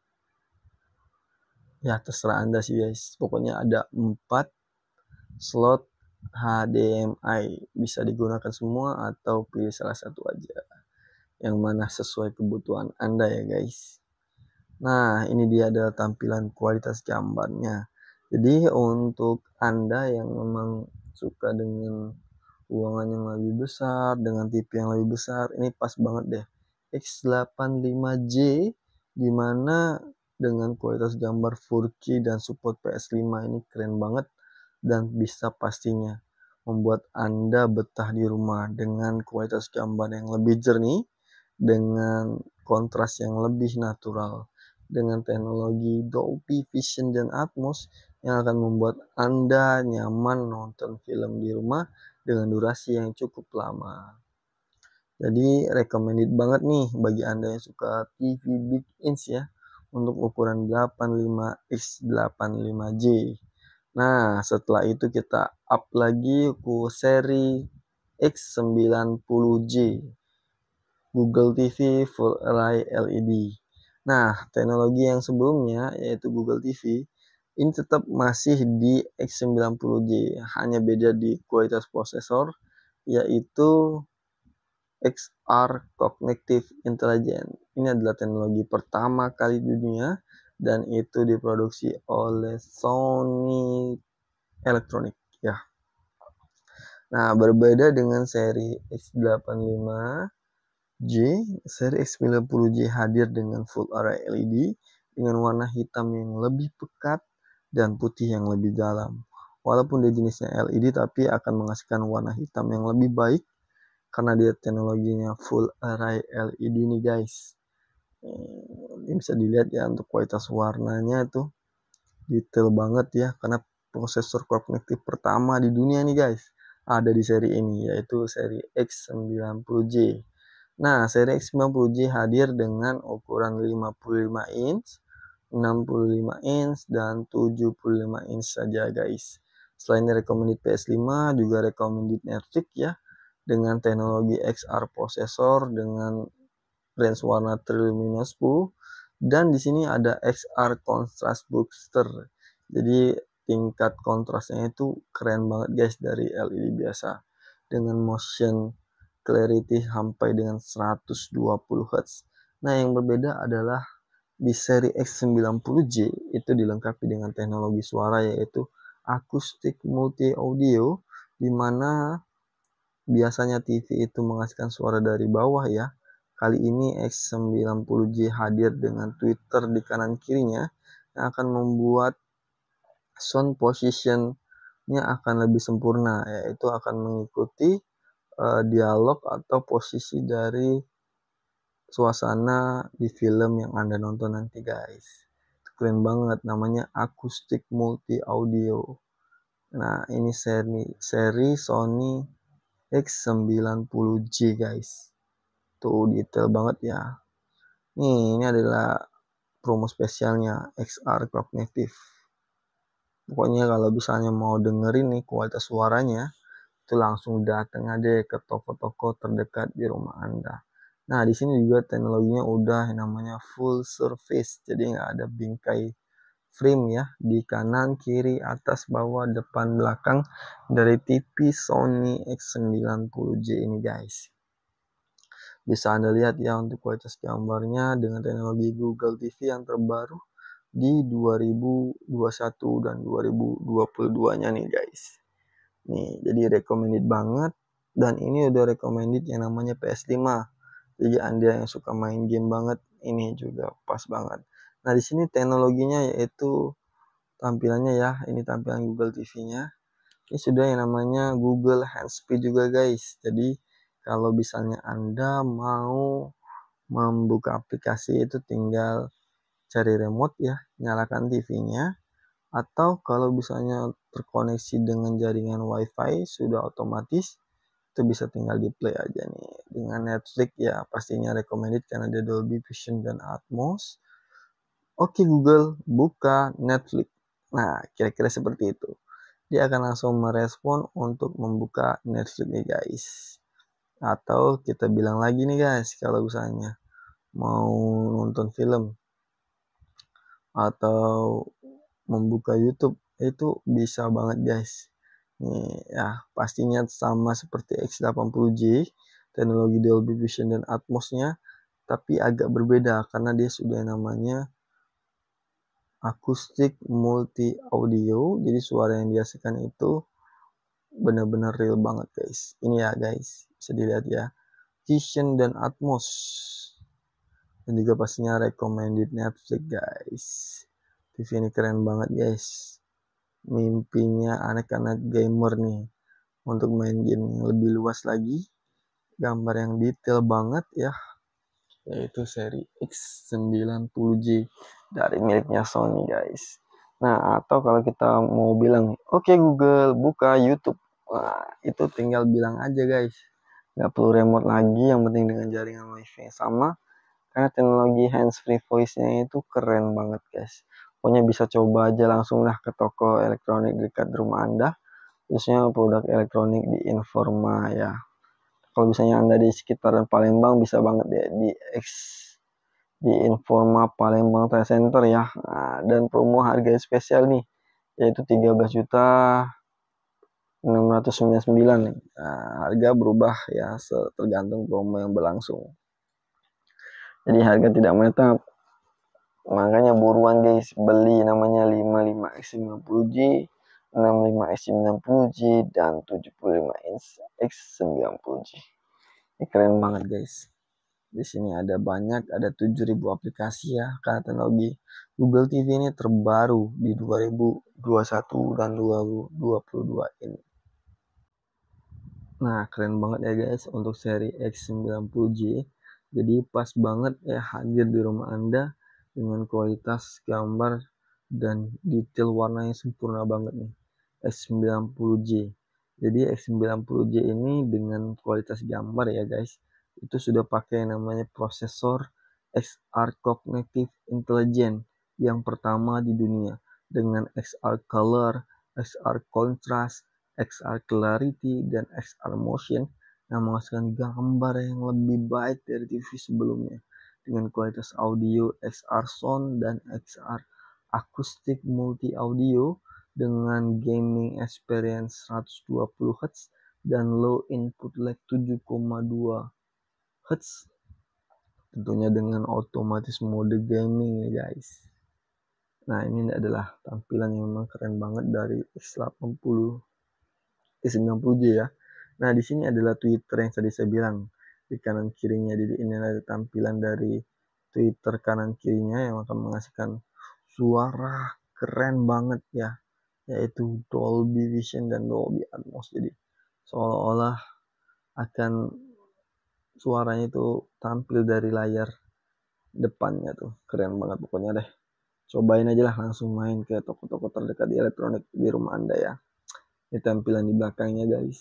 ya terserah Anda sih guys. Pokoknya ada empat slot H D M I, bisa digunakan semua atau pilih salah satu aja yang mana sesuai kebutuhan Anda ya guys. Nah, ini dia adalah tampilan kualitas gambarnya. Jadi untuk Anda yang memang suka dengan ruangan yang lebih besar, dengan T V yang lebih besar, ini pas banget deh. X delapan puluh lima J, dimana dengan kualitas gambar empat K dan support P S lima ini keren banget, dan bisa pastinya membuat Anda betah di rumah dengan kualitas gambar yang lebih jernih, dengan kontras yang lebih natural, dengan teknologi Dolby Vision dan Atmos yang akan membuat Anda nyaman nonton film di rumah dengan durasi yang cukup lama. Jadi recommended banget nih bagi Anda yang suka T V big inch ya, untuk ukuran delapan puluh lima by delapan puluh lima J. Nah, setelah itu kita up lagi ke seri X sembilan puluh J, Google T V Full Array L E D. Nah, teknologi yang sebelumnya yaitu Google T V ini tetap masih di X sembilan puluh J, hanya beda di kualitas prosesor yaitu X R Cognitive Intelligence. Ini adalah teknologi pertama kali di dunia dan itu diproduksi oleh Sony Electronic ya. Nah, berbeda dengan seri X delapan puluh lima J, seri X sembilan puluh J hadir dengan full array L E D dengan warna hitam yang lebih pekat dan putih yang lebih dalam. Walaupun dia jenisnya L E D tapi akan menghasilkan warna hitam yang lebih baik karena dia teknologinya full array L E D nih guys. Ini bisa dilihat ya untuk kualitas warnanya tuh detail banget ya, karena prosesor kognitif pertama di dunia nih guys ada di seri ini, yaitu seri X sembilan puluh J. Nah, seri X sembilan puluh J hadir dengan ukuran lima puluh lima inch, enam puluh lima inch, dan tujuh puluh lima inch saja guys. Selain recommended P S lima, juga recommended Netflix ya, dengan teknologi X R prosesor dengan range warna triluminous sepuluh, dan di sini ada X R Contrast Booster. Jadi tingkat kontrasnya itu keren banget guys dari L E D biasa, dengan motion clarity sampai dengan seratus dua puluh hertz. Nah, yang berbeda adalah di seri X sembilan puluh J itu dilengkapi dengan teknologi suara yaitu acoustic multi audio, di mana biasanya T V itu menghasilkan suara dari bawah ya. Kali ini X sembilan puluh J hadir dengan tweeter di kanan kirinya yang akan membuat sound position-nya akan lebih sempurna, yaitu akan mengikuti uh, dialog atau posisi dari suasana di film yang Anda nonton nanti guys. Keren banget, namanya acoustic multi audio. Nah, ini seri seri Sony X sembilan puluh J guys. Tuh detail banget ya. Nih, ini adalah promo spesialnya X R Cognitive. Pokoknya kalau misalnya mau dengerin nih kualitas suaranya, itu langsung datang aja ke toko-toko terdekat di rumah Anda. Nah, di sini juga teknologinya udah namanya full surface, jadi nggak ada bingkai frame ya di kanan, kiri, atas, bawah, depan, belakang dari T V Sony X sembilan puluh J ini guys. Bisa Anda lihat ya untuk kualitas gambarnya dengan teknologi Google T V yang terbaru di dua ribu dua puluh satu dan dua ribu dua puluh dua nya nih guys. Nih, jadi recommended banget, dan ini udah recommended yang namanya P S lima. Jadi Anda yang suka main game banget, ini juga pas banget. Nah, di sini teknologinya yaitu tampilannya ya, ini tampilan Google T V-nya. Ini sudah yang namanya Google Handspeed juga guys. Jadi kalau misalnya Anda mau membuka aplikasi itu tinggal cari remote ya, nyalakan T V-nya, atau kalau misalnya terkoneksi dengan jaringan WiFi sudah otomatis itu bisa tinggal di play aja nih. Dengan Netflix ya pastinya recommended karena ada Dolby Vision dan Atmos. Oke Google, buka Netflix. Nah, kira-kira seperti itu. Dia akan langsung merespon untuk membuka Netflix nih guys. Atau kita bilang lagi nih guys, kalau misalnya mau nonton film atau membuka YouTube itu bisa banget guys. Nih ya, pastinya sama seperti X delapan puluh J, teknologi Dolby Vision dan Atmos-nya, tapi agak berbeda karena dia sudah namanya acoustic multi audio. Jadi suara yang dihasilkan itu benar-benar real banget guys. Ini ya guys, bisa dilihat ya, Vision dan Atmos, dan juga pastinya recommended Netflix guys. T V ini keren banget guys, mimpinya anak-anak gamer nih untuk main game yang lebih luas lagi, gambar yang detail banget ya, yaitu seri X sembilan puluh J dari miliknya Sony guys. Nah, atau kalau kita mau bilang, oke okay, Google buka YouTube, nah itu tinggal bilang aja guys, nggak perlu remote lagi, yang penting dengan jaringan wifi yang sama, karena teknologi hands-free voice-nya itu keren banget guys. Pokoknya bisa coba aja langsung lah ke toko elektronik dekat rumah Anda, khususnya produk elektronik di Informa ya. Kalau misalnya Anda di sekitaran Palembang, bisa banget deh di X di Informa Palembang Trade Center ya. Nah, dan promo harga spesial nih, yaitu tiga belas juta enam ratus sembilan puluh sembilan nih. Nah, harga berubah ya tergantung promo yang berlangsung. Jadi harga tidak menetap. Makanya buruan guys, beli namanya lima puluh lima X sembilan puluh J, enam puluh lima X sembilan puluh J, dan tujuh puluh lima inch X sembilan puluh J. Ini keren banget guys. Di sini ada banyak, ada tujuh ribu aplikasi ya, karena teknologi Google T V ini terbaru di dua ribu dua puluh satu dan dua ribu dua puluh dua ini. Nah, keren banget ya guys untuk seri X sembilan puluh J. Jadi pas banget ya hadir di rumah Anda dengan kualitas gambar dan detail warna yang sempurna banget nih. X sembilan puluh J. Jadi X sembilan puluh J ini dengan kualitas gambar ya guys, itu sudah pakai namanya prosesor X R Cognitive Intelligence yang pertama di dunia, dengan X R Color, X R Contrast, X R Clarity, dan X R Motion yang menghasilkan gambar yang lebih baik dari T V sebelumnya, dengan kualitas audio X R Sound dan X R Acoustic Multi Audio, dengan gaming experience seratus dua puluh hertz dan low input lag tujuh koma dua hertz, tentunya dengan otomatis mode gaming ya guys. Nah, ini adalah tampilan yang memang keren banget dari X delapan puluh X sembilan puluh J ya. Nah, di sini adalah Twitter yang tadi saya bilang di kanan kirinya. Jadi ini adalah tampilan dari Twitter kanan kirinya yang akan menghasilkan suara keren banget ya, yaitu Dolby Vision dan Dolby Atmos. Jadi seolah-olah akan suaranya itu tampil dari layar depannya tuh, keren banget pokoknya deh. Cobain aja lah, langsung main ke toko-toko terdekat di elektronik di rumah Anda ya. Ini tampilan di belakangnya guys.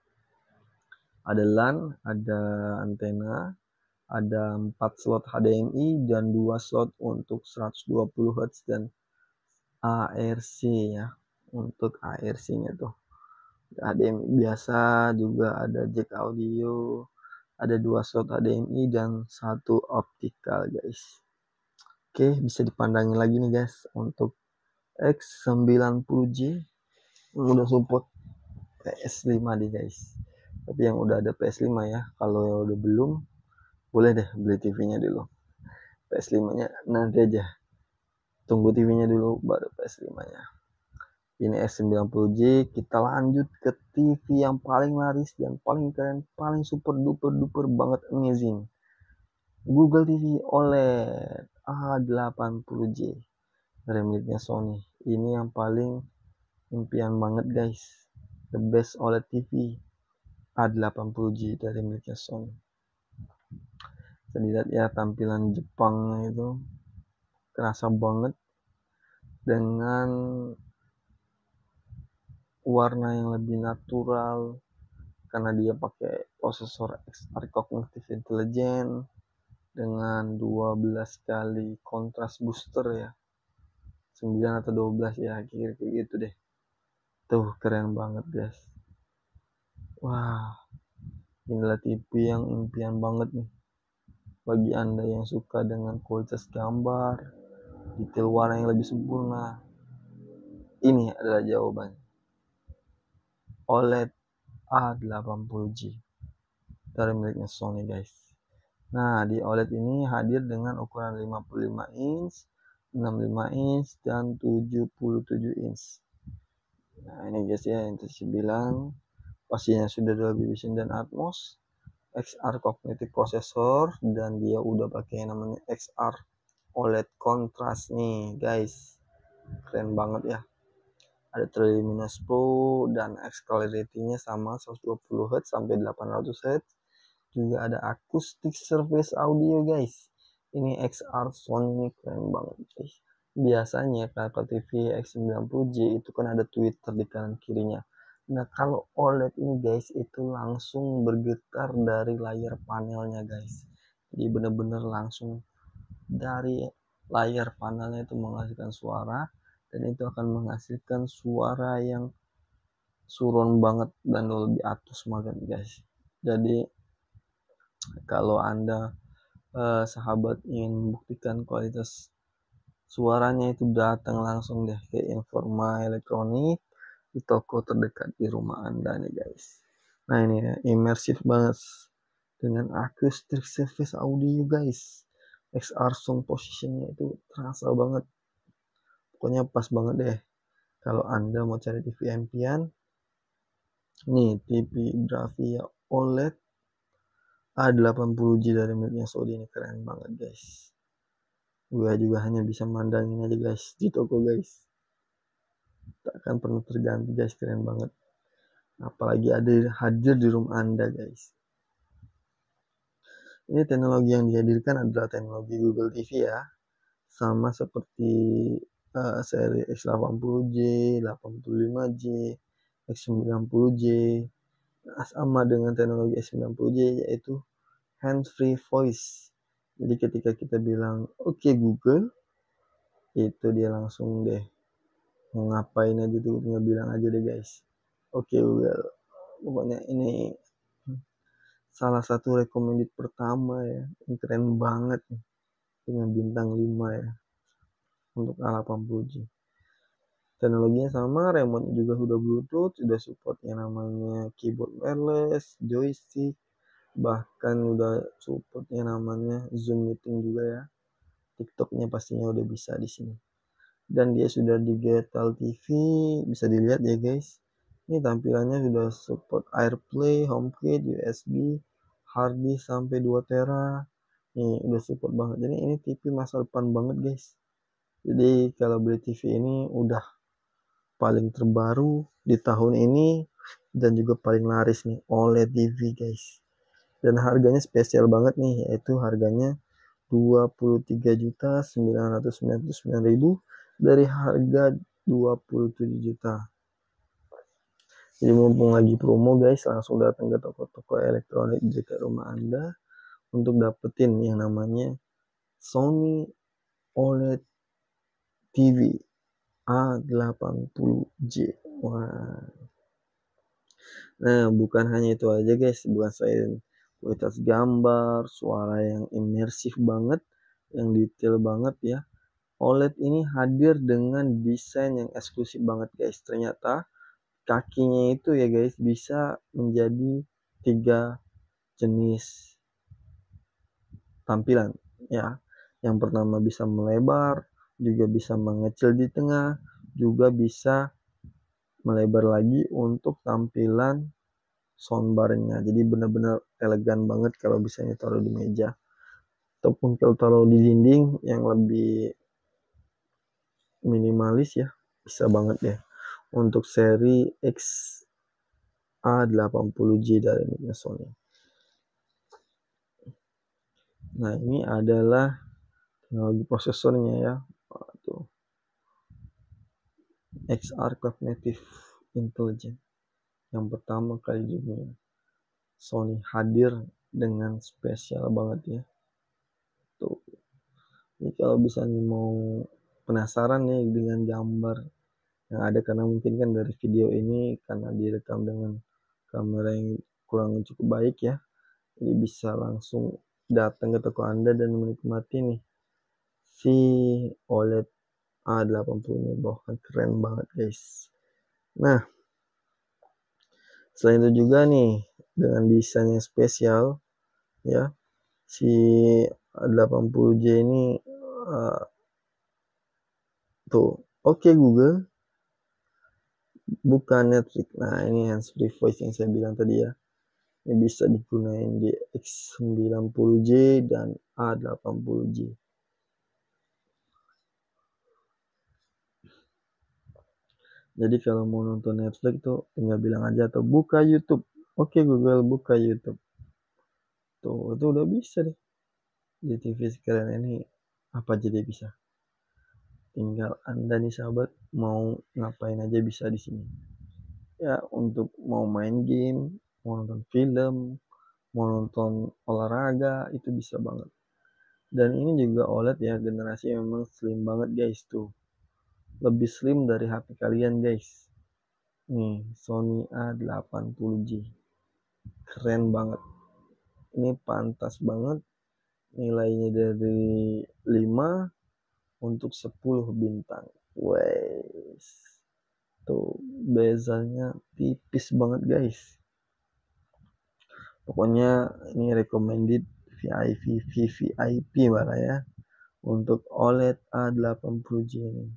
Ada LAN, ada antena, ada empat slot H D M I dan dua slot untuk seratus dua puluh hertz dan A R C ya. Untuk A R C-nya tuh H D M I biasa, juga ada jack audio, ada dua slot H D M I dan satu optical guys. Oke, bisa dipandangin lagi nih guys untuk X sembilan puluh J yang udah support P S lima nih guys. Tapi yang udah ada P S lima ya, kalau yang udah belum, boleh deh beli T V-nya dulu. P S lima-nya nanti aja, tunggu T V-nya dulu baru P S lima-nya. Ini X sembilan puluh J. Kita lanjut ke T V yang paling laris dan paling keren, paling super duper duper banget amazing, Google T V O L E D A delapan puluh J dari miliknya Sony. Ini yang paling impian banget guys, the best O L E D T V A delapan puluh J dari miliknya Sony. Bisa dilihat ya tampilan Jepangnya itu kerasa banget, dengan warna yang lebih natural karena dia pakai prosesor X R Cognitive Intelligence dengan dua belas kali kontras booster ya, sembilan atau dua belas ya, kira-kira kayak gitu deh. Tuh keren banget guys. Wah, inilah T V yang impian banget nih bagi Anda yang suka dengan kualitas gambar, detail warna yang lebih sempurna. Ini adalah jawaban. OLED A delapan puluh G dari miliknya Sony guys. Nah, di OLED ini hadir dengan ukuran lima puluh lima inch, enam puluh lima inch, dan tujuh puluh tujuh inch. Nah, ini guys ya, yang tadi bilang pastinya sudah Dolby Vision dan Atmos, X R Cognitive Processor, dan dia udah pakai yang namanya X R OLED Contrast nih guys. Keren banget ya. Ada Triluminous Pro dan X-Clarity-nya sama seratus dua puluh hertz sampai delapan ratus hertz. Juga ada Acoustic Surface Audio guys. Ini X R Sony, keren banget guys. Biasanya kalau T V X sembilan puluh J itu kan ada tweeter di kanan kirinya. Nah, kalau OLED ini guys itu langsung bergetar dari layar panelnya guys. Jadi bener-bener langsung dari layar panelnya itu menghasilkan suara, dan itu akan menghasilkan suara yang surround banget dan lebih atus banget guys. Jadi kalau Anda eh, sahabat ingin membuktikan kualitas suaranya, itu datang langsung deh ke Informa Elektronik di toko terdekat di rumah Anda nih guys. Nah, ini ya, imersif banget dengan acoustic surface audio guys. X R sound positionnya itu terasa banget, pokoknya pas banget deh kalau Anda mau cari T V impian. Nih, T V Bravia OLED A delapan puluh G dari miliknya Sony ini keren banget guys. Gue juga hanya bisa mandangin aja guys di toko guys, tak akan pernah terganti guys, keren banget. Apalagi ada hadir di rumah Anda guys. Ini teknologi yang dihadirkan adalah teknologi Google T V ya, sama seperti uh, seri X delapan puluh J, delapan puluh lima J, X sembilan puluh J. Nah, sama dengan teknologi X sembilan puluh J, yaitu hands-free voice. Jadi ketika kita bilang oke okay, Google, itu dia langsung deh mau ngapain aja tuh tinggal bilang aja deh guys, oke okay, Google. Pokoknya ini salah satu recommended pertama ya, ini keren banget nih, dengan bintang lima ya untuk A delapan puluh G. Teknologinya sama, remote juga sudah Bluetooth, sudah support yang namanya keyboard wireless, joystick, bahkan udah support yang namanya Zoom meeting juga ya. TikToknya pastinya udah bisa di sini. Dan dia sudah digital T V, bisa dilihat ya guys. Ini tampilannya sudah support AirPlay, HomeKit, U S B, hard disk sampai dua tera. Nih udah support banget. Jadi ini T V masa depan banget guys. Jadi kalau beli T V ini udah paling terbaru di tahun ini dan juga paling laris nih, OLED T V guys. Dan harganya spesial banget nih, yaitu harganya dua puluh tiga juta sembilan ratus sembilan puluh sembilan ribu dari harga dua puluh tujuh juta. Jadi mumpung lagi promo guys, langsung datang ke toko-toko elektronik di dekat rumah Anda untuk dapetin yang namanya Sony OLED T V A delapan puluh J. Wah. Nah, bukan hanya itu aja guys, bukan selain kualitas gambar, suara yang imersif banget, yang detail banget ya. OLED ini hadir dengan desain yang eksklusif banget guys. Ternyata kakinya itu ya guys bisa menjadi tiga jenis tampilan ya. Yang pertama bisa melebar, juga bisa mengecil di tengah, juga bisa melebar lagi untuk tampilan soundbarnya. Jadi benar-benar elegan banget kalau bisa taruh di meja ataupun kalau taruh di dinding yang lebih minimalis ya, bisa banget ya untuk seri X A delapan puluh J dari Sony. Nah, ini adalah teknologi prosesornya ya. Tuh. X R Cognitive Intelligence. Yang pertama kali di dunia Sony hadir dengan spesial banget ya. Tuh. Jadi kalau bisa nih mau penasaran nih dengan gambar yang ada, karena mungkin kan dari video ini karena direkam dengan kamera yang kurang cukup baik ya, jadi bisa langsung datang ke toko Anda dan menikmati nih si OLED A delapan puluh ini, bahkan keren banget guys. Nah, Selain itu juga nih dengan desain yang spesial ya, si A delapan puluh J ini uh, tuh oke okay, Google buka Netflix. Nah ini hands free voice yang saya bilang tadi ya, ini bisa digunain di X sembilan puluh J dan A delapan puluh J. Jadi kalau mau nonton Netflix tuh tinggal bilang aja atau buka YouTube. Oke Google buka YouTube. Tuh itu udah bisa deh. Di T V sekalian ini apa jadi bisa. Tinggal Anda nih sahabat mau ngapain aja bisa di sini. Ya untuk mau main game, mau nonton film, mau nonton olahraga itu bisa banget. Dan ini juga O L E D ya, generasi memang slim banget guys tuh. Lebih slim dari H P kalian guys. Nih, Sony A delapan puluh J. Keren banget. Ini pantas banget. Nilainya dari lima untuk sepuluh bintang. Wes. Tuh, bezanya tipis banget guys. Pokoknya ini recommended V I P V V I P malah ya untuk O L E D A delapan puluh J ini.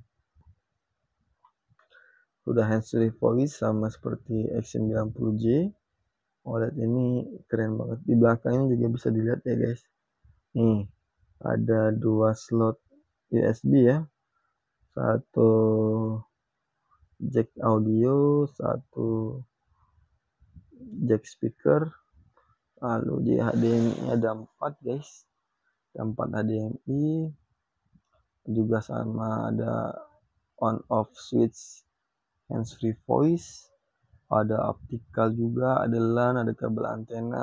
Udah hands free voice sama seperti X sembilan puluh J. O L E D ini keren banget. Di belakangnya juga bisa dilihat ya guys. Nih, ada dua slot U S B ya. Satu jack audio, satu jack speaker. Lalu di H D M I ada empat guys. Ada empat H D M I. Juga sama ada on off switch hands free voice. Ada optical juga, ada LAN, ada kabel antena.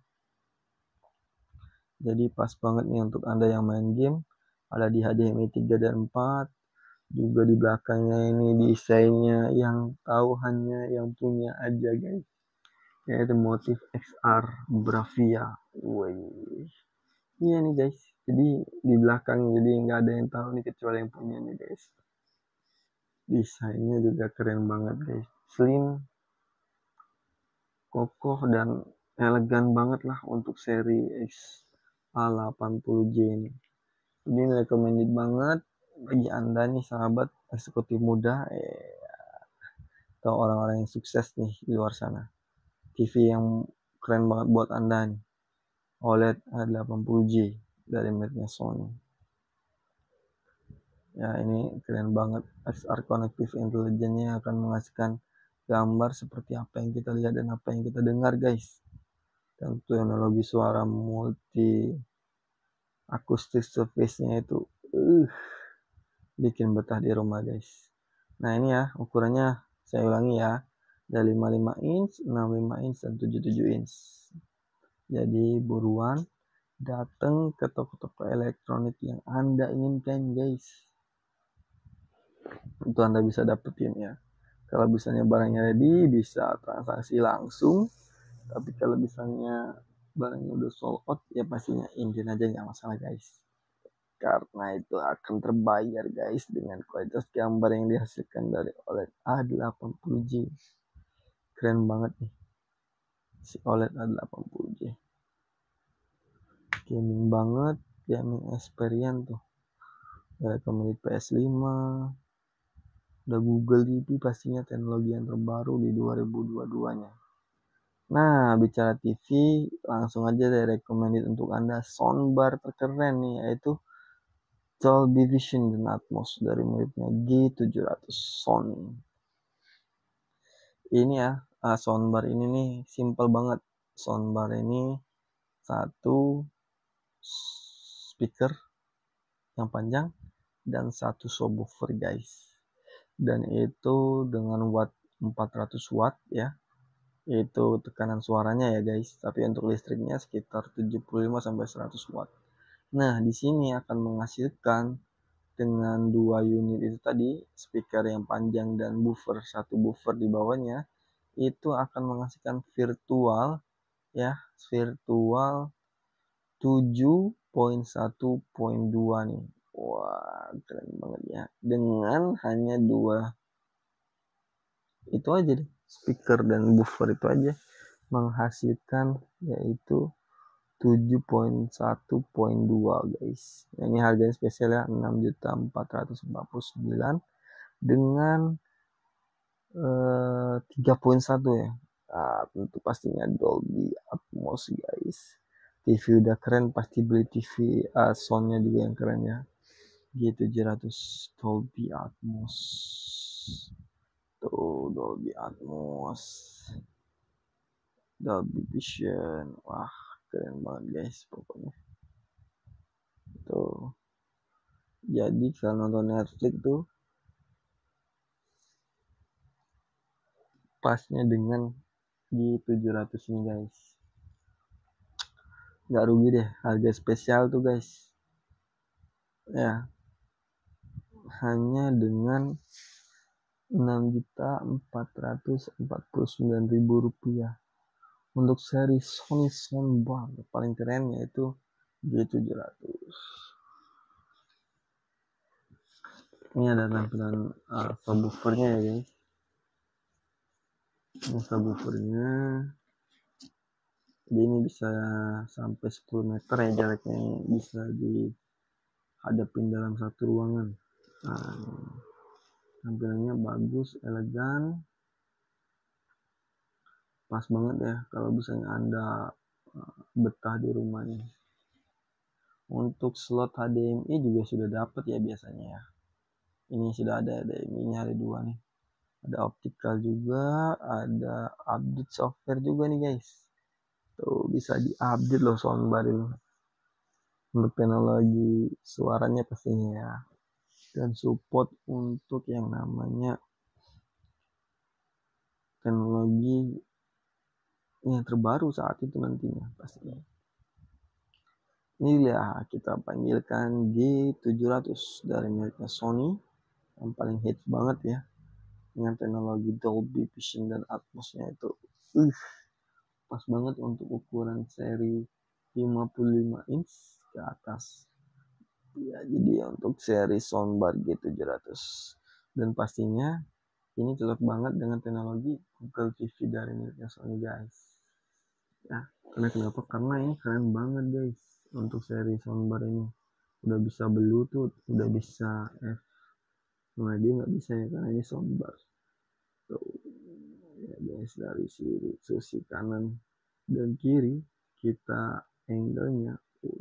Jadi pas banget nih untuk Anda yang main game. Ada di H D M I tiga dan empat. Juga di belakangnya ini desainnya yang tahu hanya yang punya aja guys. Yaitu motif X R Bravia. Wih. Iya nih guys. Jadi di belakang jadi nggak ada yang tahu nih kecuali yang punya nih guys. Desainnya juga keren banget guys. Slim, kokoh dan elegan banget lah untuk seri X A delapan puluh J ini. Ini recommended banget bagi Anda nih sahabat eksekutif muda eh, atau orang-orang yang sukses nih di luar sana. T V yang keren banget buat Anda nih. O L E D A delapan puluh J dari mereknya Sony. Ya ini keren banget. X R Connective Intelligence-nya akan menghasilkan gambar seperti apa yang kita lihat dan apa yang kita dengar guys. Tentu teknologi suara multi akustik surface-nya itu uh, bikin betah di rumah guys. Nah ini ya ukurannya saya ulangi ya, ada lima puluh lima inch, enam puluh lima inch dan tujuh puluh tujuh inch. Jadi buruan datang ke toko-toko elektronik yang Anda inginkan guys. Itu Anda bisa dapetin ya. Kalau misalnya barangnya ready bisa transaksi langsung. Tapi kalau misalnya barangnya udah sold out ya pastinya injin aja nggak masalah guys. Karena itu akan terbayar guys dengan kualitas gambar yang dihasilkan dari O L E D A delapan puluh J. Keren banget nih si O L E D A delapan puluh J. Gaming banget, gaming experience tuh. Ada kembali P S lima, udah Google T V pastinya teknologi yang terbaru di dua ribu dua puluh dua-nya. Nah, bicara T V, langsung aja deh recommended untuk Anda soundbar terkeren nih, yaitu Dolby Vision dan Atmos dari mereknya G tujuh ratus Sony. Ini ya, uh, soundbar ini nih simple banget. Soundbar ini satu speaker yang panjang dan satu subwoofer guys. Dan itu dengan watt empat ratus watt ya. Itu tekanan suaranya ya guys. Tapi untuk listriknya sekitar tujuh puluh lima sampai seratus watt. Nah, di sini akan menghasilkan dengan dua unit itu tadi, speaker yang panjang dan buffer, satu buffer di bawahnya, itu akan menghasilkan virtual ya, virtual tujuh koma satu koma dua nih. Wah, keren banget ya. Dengan hanya dua itu aja deh. speaker dan buffer itu aja menghasilkan yaitu tujuh koma satu koma dua guys. Nah, ini harganya spesial ya, enam juta empat ratus empat puluh sembilan dengan eh, tiga koma satu ya. Nah, tentu pastinya Dolby Atmos guys. T V udah keren, pasti beli T V uh, soundnya juga yang keren ya. G tujuh ratus Dolby Atmos. Tuh Dolby Atmos. Dolby Vision. Wah, keren banget guys pokoknya. Tuh. Jadi kalau nonton Netflix tuh pasnya dengan di tujuh ratus ini guys. Nggak rugi deh, harga spesial tuh guys. Ya, hanya dengan enam juta empat ratus empat puluh sembilan ribu rupiah. Untuk seri Sony Soundbar paling keren yaitu G tujuh ratus. Ini ada tampilan uh, subwoofernya ya guys. Ini subwoofernya. Jadi ini bisa sampai sepuluh meter ya jaraknya, bisa dihadapin dalam satu ruangan. Nah, tampilannya bagus, elegan, pas banget ya kalau misalnya Anda uh, betah di rumahnya. Untuk slot H D M I juga sudah dapat ya biasanya ya. Ini sudah ada H D M I-nya, ada dua nih. Ada optical juga, ada update software juga nih guys. Tuh bisa diupdate loh soundbar ini. Untuk teknologi suaranya pastinya ya. Dan support untuk yang namanya teknologi yang terbaru saat itu nantinya pastinya. Inilah kita panggilkan G tujuh ratus dari mereknya Sony yang paling hits banget ya, dengan teknologi Dolby Vision dan Atmosnya itu uh, pas banget untuk ukuran seri lima puluh lima inch ke atas ya. Jadi untuk seri soundbar G tujuh ratus, dan pastinya ini cocok banget dengan teknologi Google T V dari miliknya Sony guys ya. Karena kenapa? Karena ini keren banget guys. Untuk seri soundbar ini udah bisa Bluetooth, udah bisa F. Nah dia nggak bisa ya karena ini soundbar. Tuh ya guys, dari sisi, sisi kanan dan kiri kita angle-nya uh,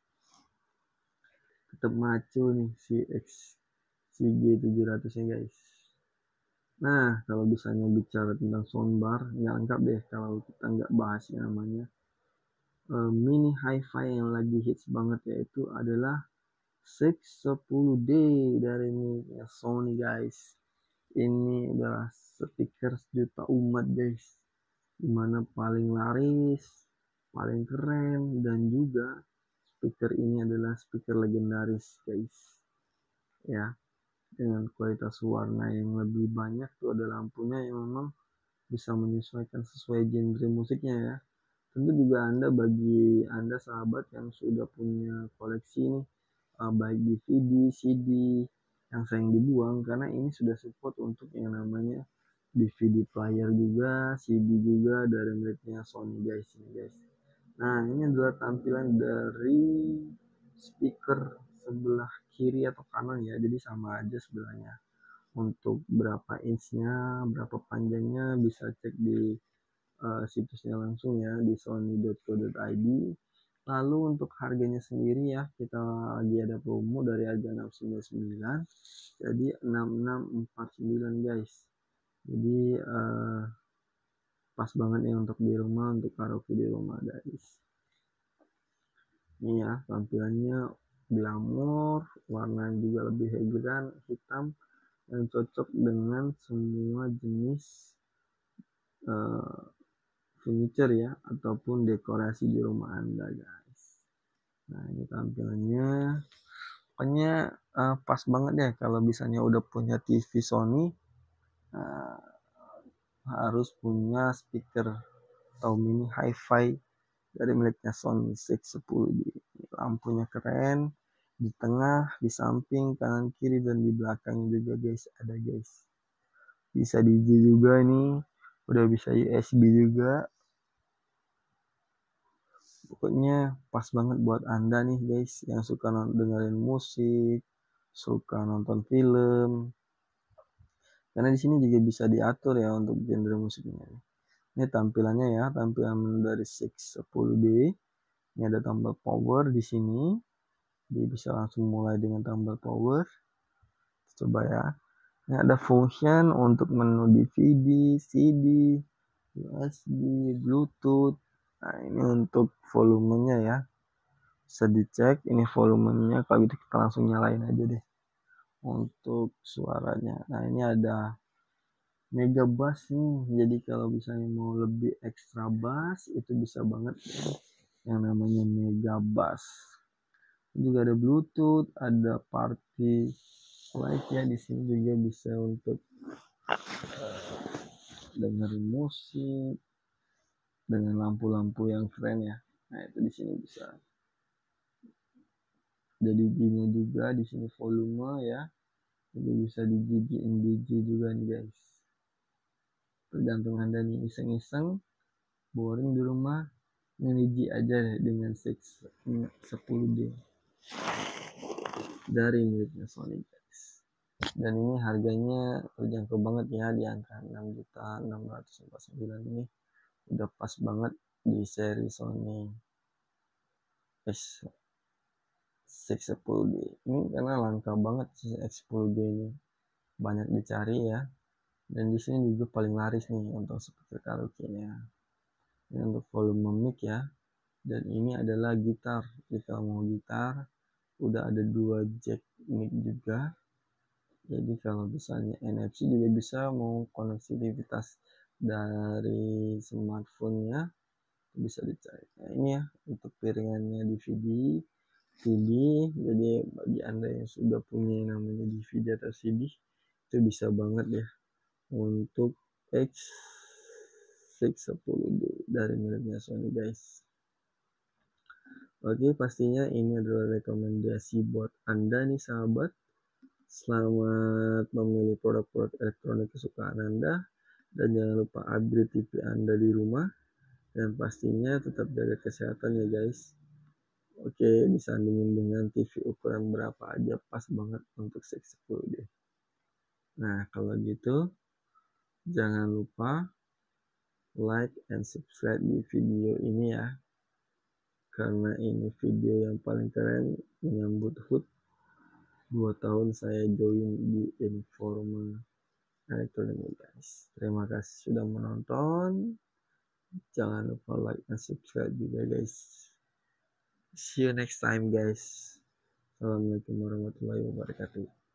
tetap macu nih si X si G tujuh ratus nya guys. Nah kalau misalnya bicara tentang soundbar nggak lengkap deh kalau kita nggak bahas yang namanya uh, mini hi-fi yang lagi hits banget, yaitu adalah enam sepuluh D dari miliknya Sony guys. Ini adalah speaker sejuta umat guys, dimana paling laris, paling keren, dan juga speaker ini adalah speaker legendaris guys ya, dengan kualitas warna yang lebih banyak. Tuh ada lampunya yang memang bisa menyesuaikan sesuai genre musiknya ya. Tentu juga Anda, bagi Anda sahabat yang sudah punya koleksi nih, uh, baik D V D, C D yang sayang dibuang, karena ini sudah support untuk yang namanya D V D player juga, C D juga dari miliknya Sony guys ini guys. Nah ini adalah tampilan dari speaker sebelah kiri atau kanan ya, jadi sama aja sebelahnya. Untuk berapa inchnya, berapa panjangnya bisa cek di uh, situsnya langsung ya, di sony dot co dot i d. Lalu untuk harganya sendiri ya, kita lagi ada promo dari harga enam ratus sembilan puluh sembilan jadi enam ribu enam ratus empat puluh sembilan guys. Jadi uh, pas banget ya untuk di rumah, untuk karaoke di rumah guys. Ini ya tampilannya glamor, warna juga lebih elegan, hitam, yang cocok dengan semua jenis uh, furniture ya, ataupun dekorasi di rumah Anda guys. Nah ini tampilannya pokoknya uh, pas banget ya kalau misalnya udah punya T V Sony, uh, harus punya speaker atau mini hi-fi dari miliknya Sony enam sepuluh D. Lampunya keren, di tengah, di samping, kanan kiri, dan di belakang juga guys ada guys. Bisa D J juga nih, Udah bisa U S B juga. Pokoknya pas banget buat Anda nih guys yang suka dengerin musik, suka nonton film. Karena di sini juga bisa diatur ya untuk genre musiknya. Ini tampilannya ya, tampilan dari six sepuluh D. Ini ada tombol power di sini. Jadi bisa langsung mulai dengan tombol power. Coba ya. Ini ada function untuk menu D V D, C D, U S B, Bluetooth. Nah, ini untuk volumenya ya. Bisa dicek ini volumenya, kalau gitu kita langsung nyalain aja deh. Untuk suaranya. Nah, ini ada mega bass nih. Jadi kalau misalnya mau lebih ekstra bass itu bisa banget ya. Yang namanya mega bass. Juga ada Bluetooth, ada party light ya, di sini juga bisa untuk uh, dengerin musik dengan lampu-lampu yang keren ya. Nah, itu di sini bisa. Jadi gini juga di sini volume ya. Jadi bisa di D J in D J juga nih guys. Tergantung Anda nih iseng-iseng boring di rumah, nge-D J aja deh dengan six sepuluh D dari miliknya Sony guys. Dan ini harganya terjangkau banget ya, di angka enam juta enam ratus empat puluh sembilan. Ini udah pas banget di seri Sony X six sepuluh D. Ini karena langka banget sih X sepuluh D ini, banyak dicari ya. Dan di sini juga paling laris nih untuk speaker karaoke-nya. Ini untuk volume mic ya. Dan ini adalah gitar. Jika mau gitar, udah ada dua jack mic juga. Jadi kalau misalnya N F C juga bisa, mau konektivitas dari smartphone-nya bisa dicari. Nah, ini ya untuk piringannya D V D, C D. Jadi bagi Anda yang sudah punya namanya D V D atau C D, itu bisa banget ya untuk X six sepuluh D dari miliknya Sony guys. Oke, pastinya ini adalah rekomendasi buat Anda nih sahabat. Selamat memilih produk-produk elektronik kesukaan Anda. Dan jangan lupa upgrade T V Anda di rumah. Dan pastinya tetap jaga kesehatan ya guys. Oke, disandingin dengan T V ukuran berapa aja pas banget untuk six sepuluh D. Nah, kalau gitu jangan lupa like and subscribe di video ini ya. Karena ini video yang paling keren menyambut H U T dua tahun saya join di Informa Elektronik guys. Terima kasih sudah menonton. Jangan lupa like dan subscribe juga guys. See you next time guys. Assalamualaikum warahmatullahi wabarakatuh.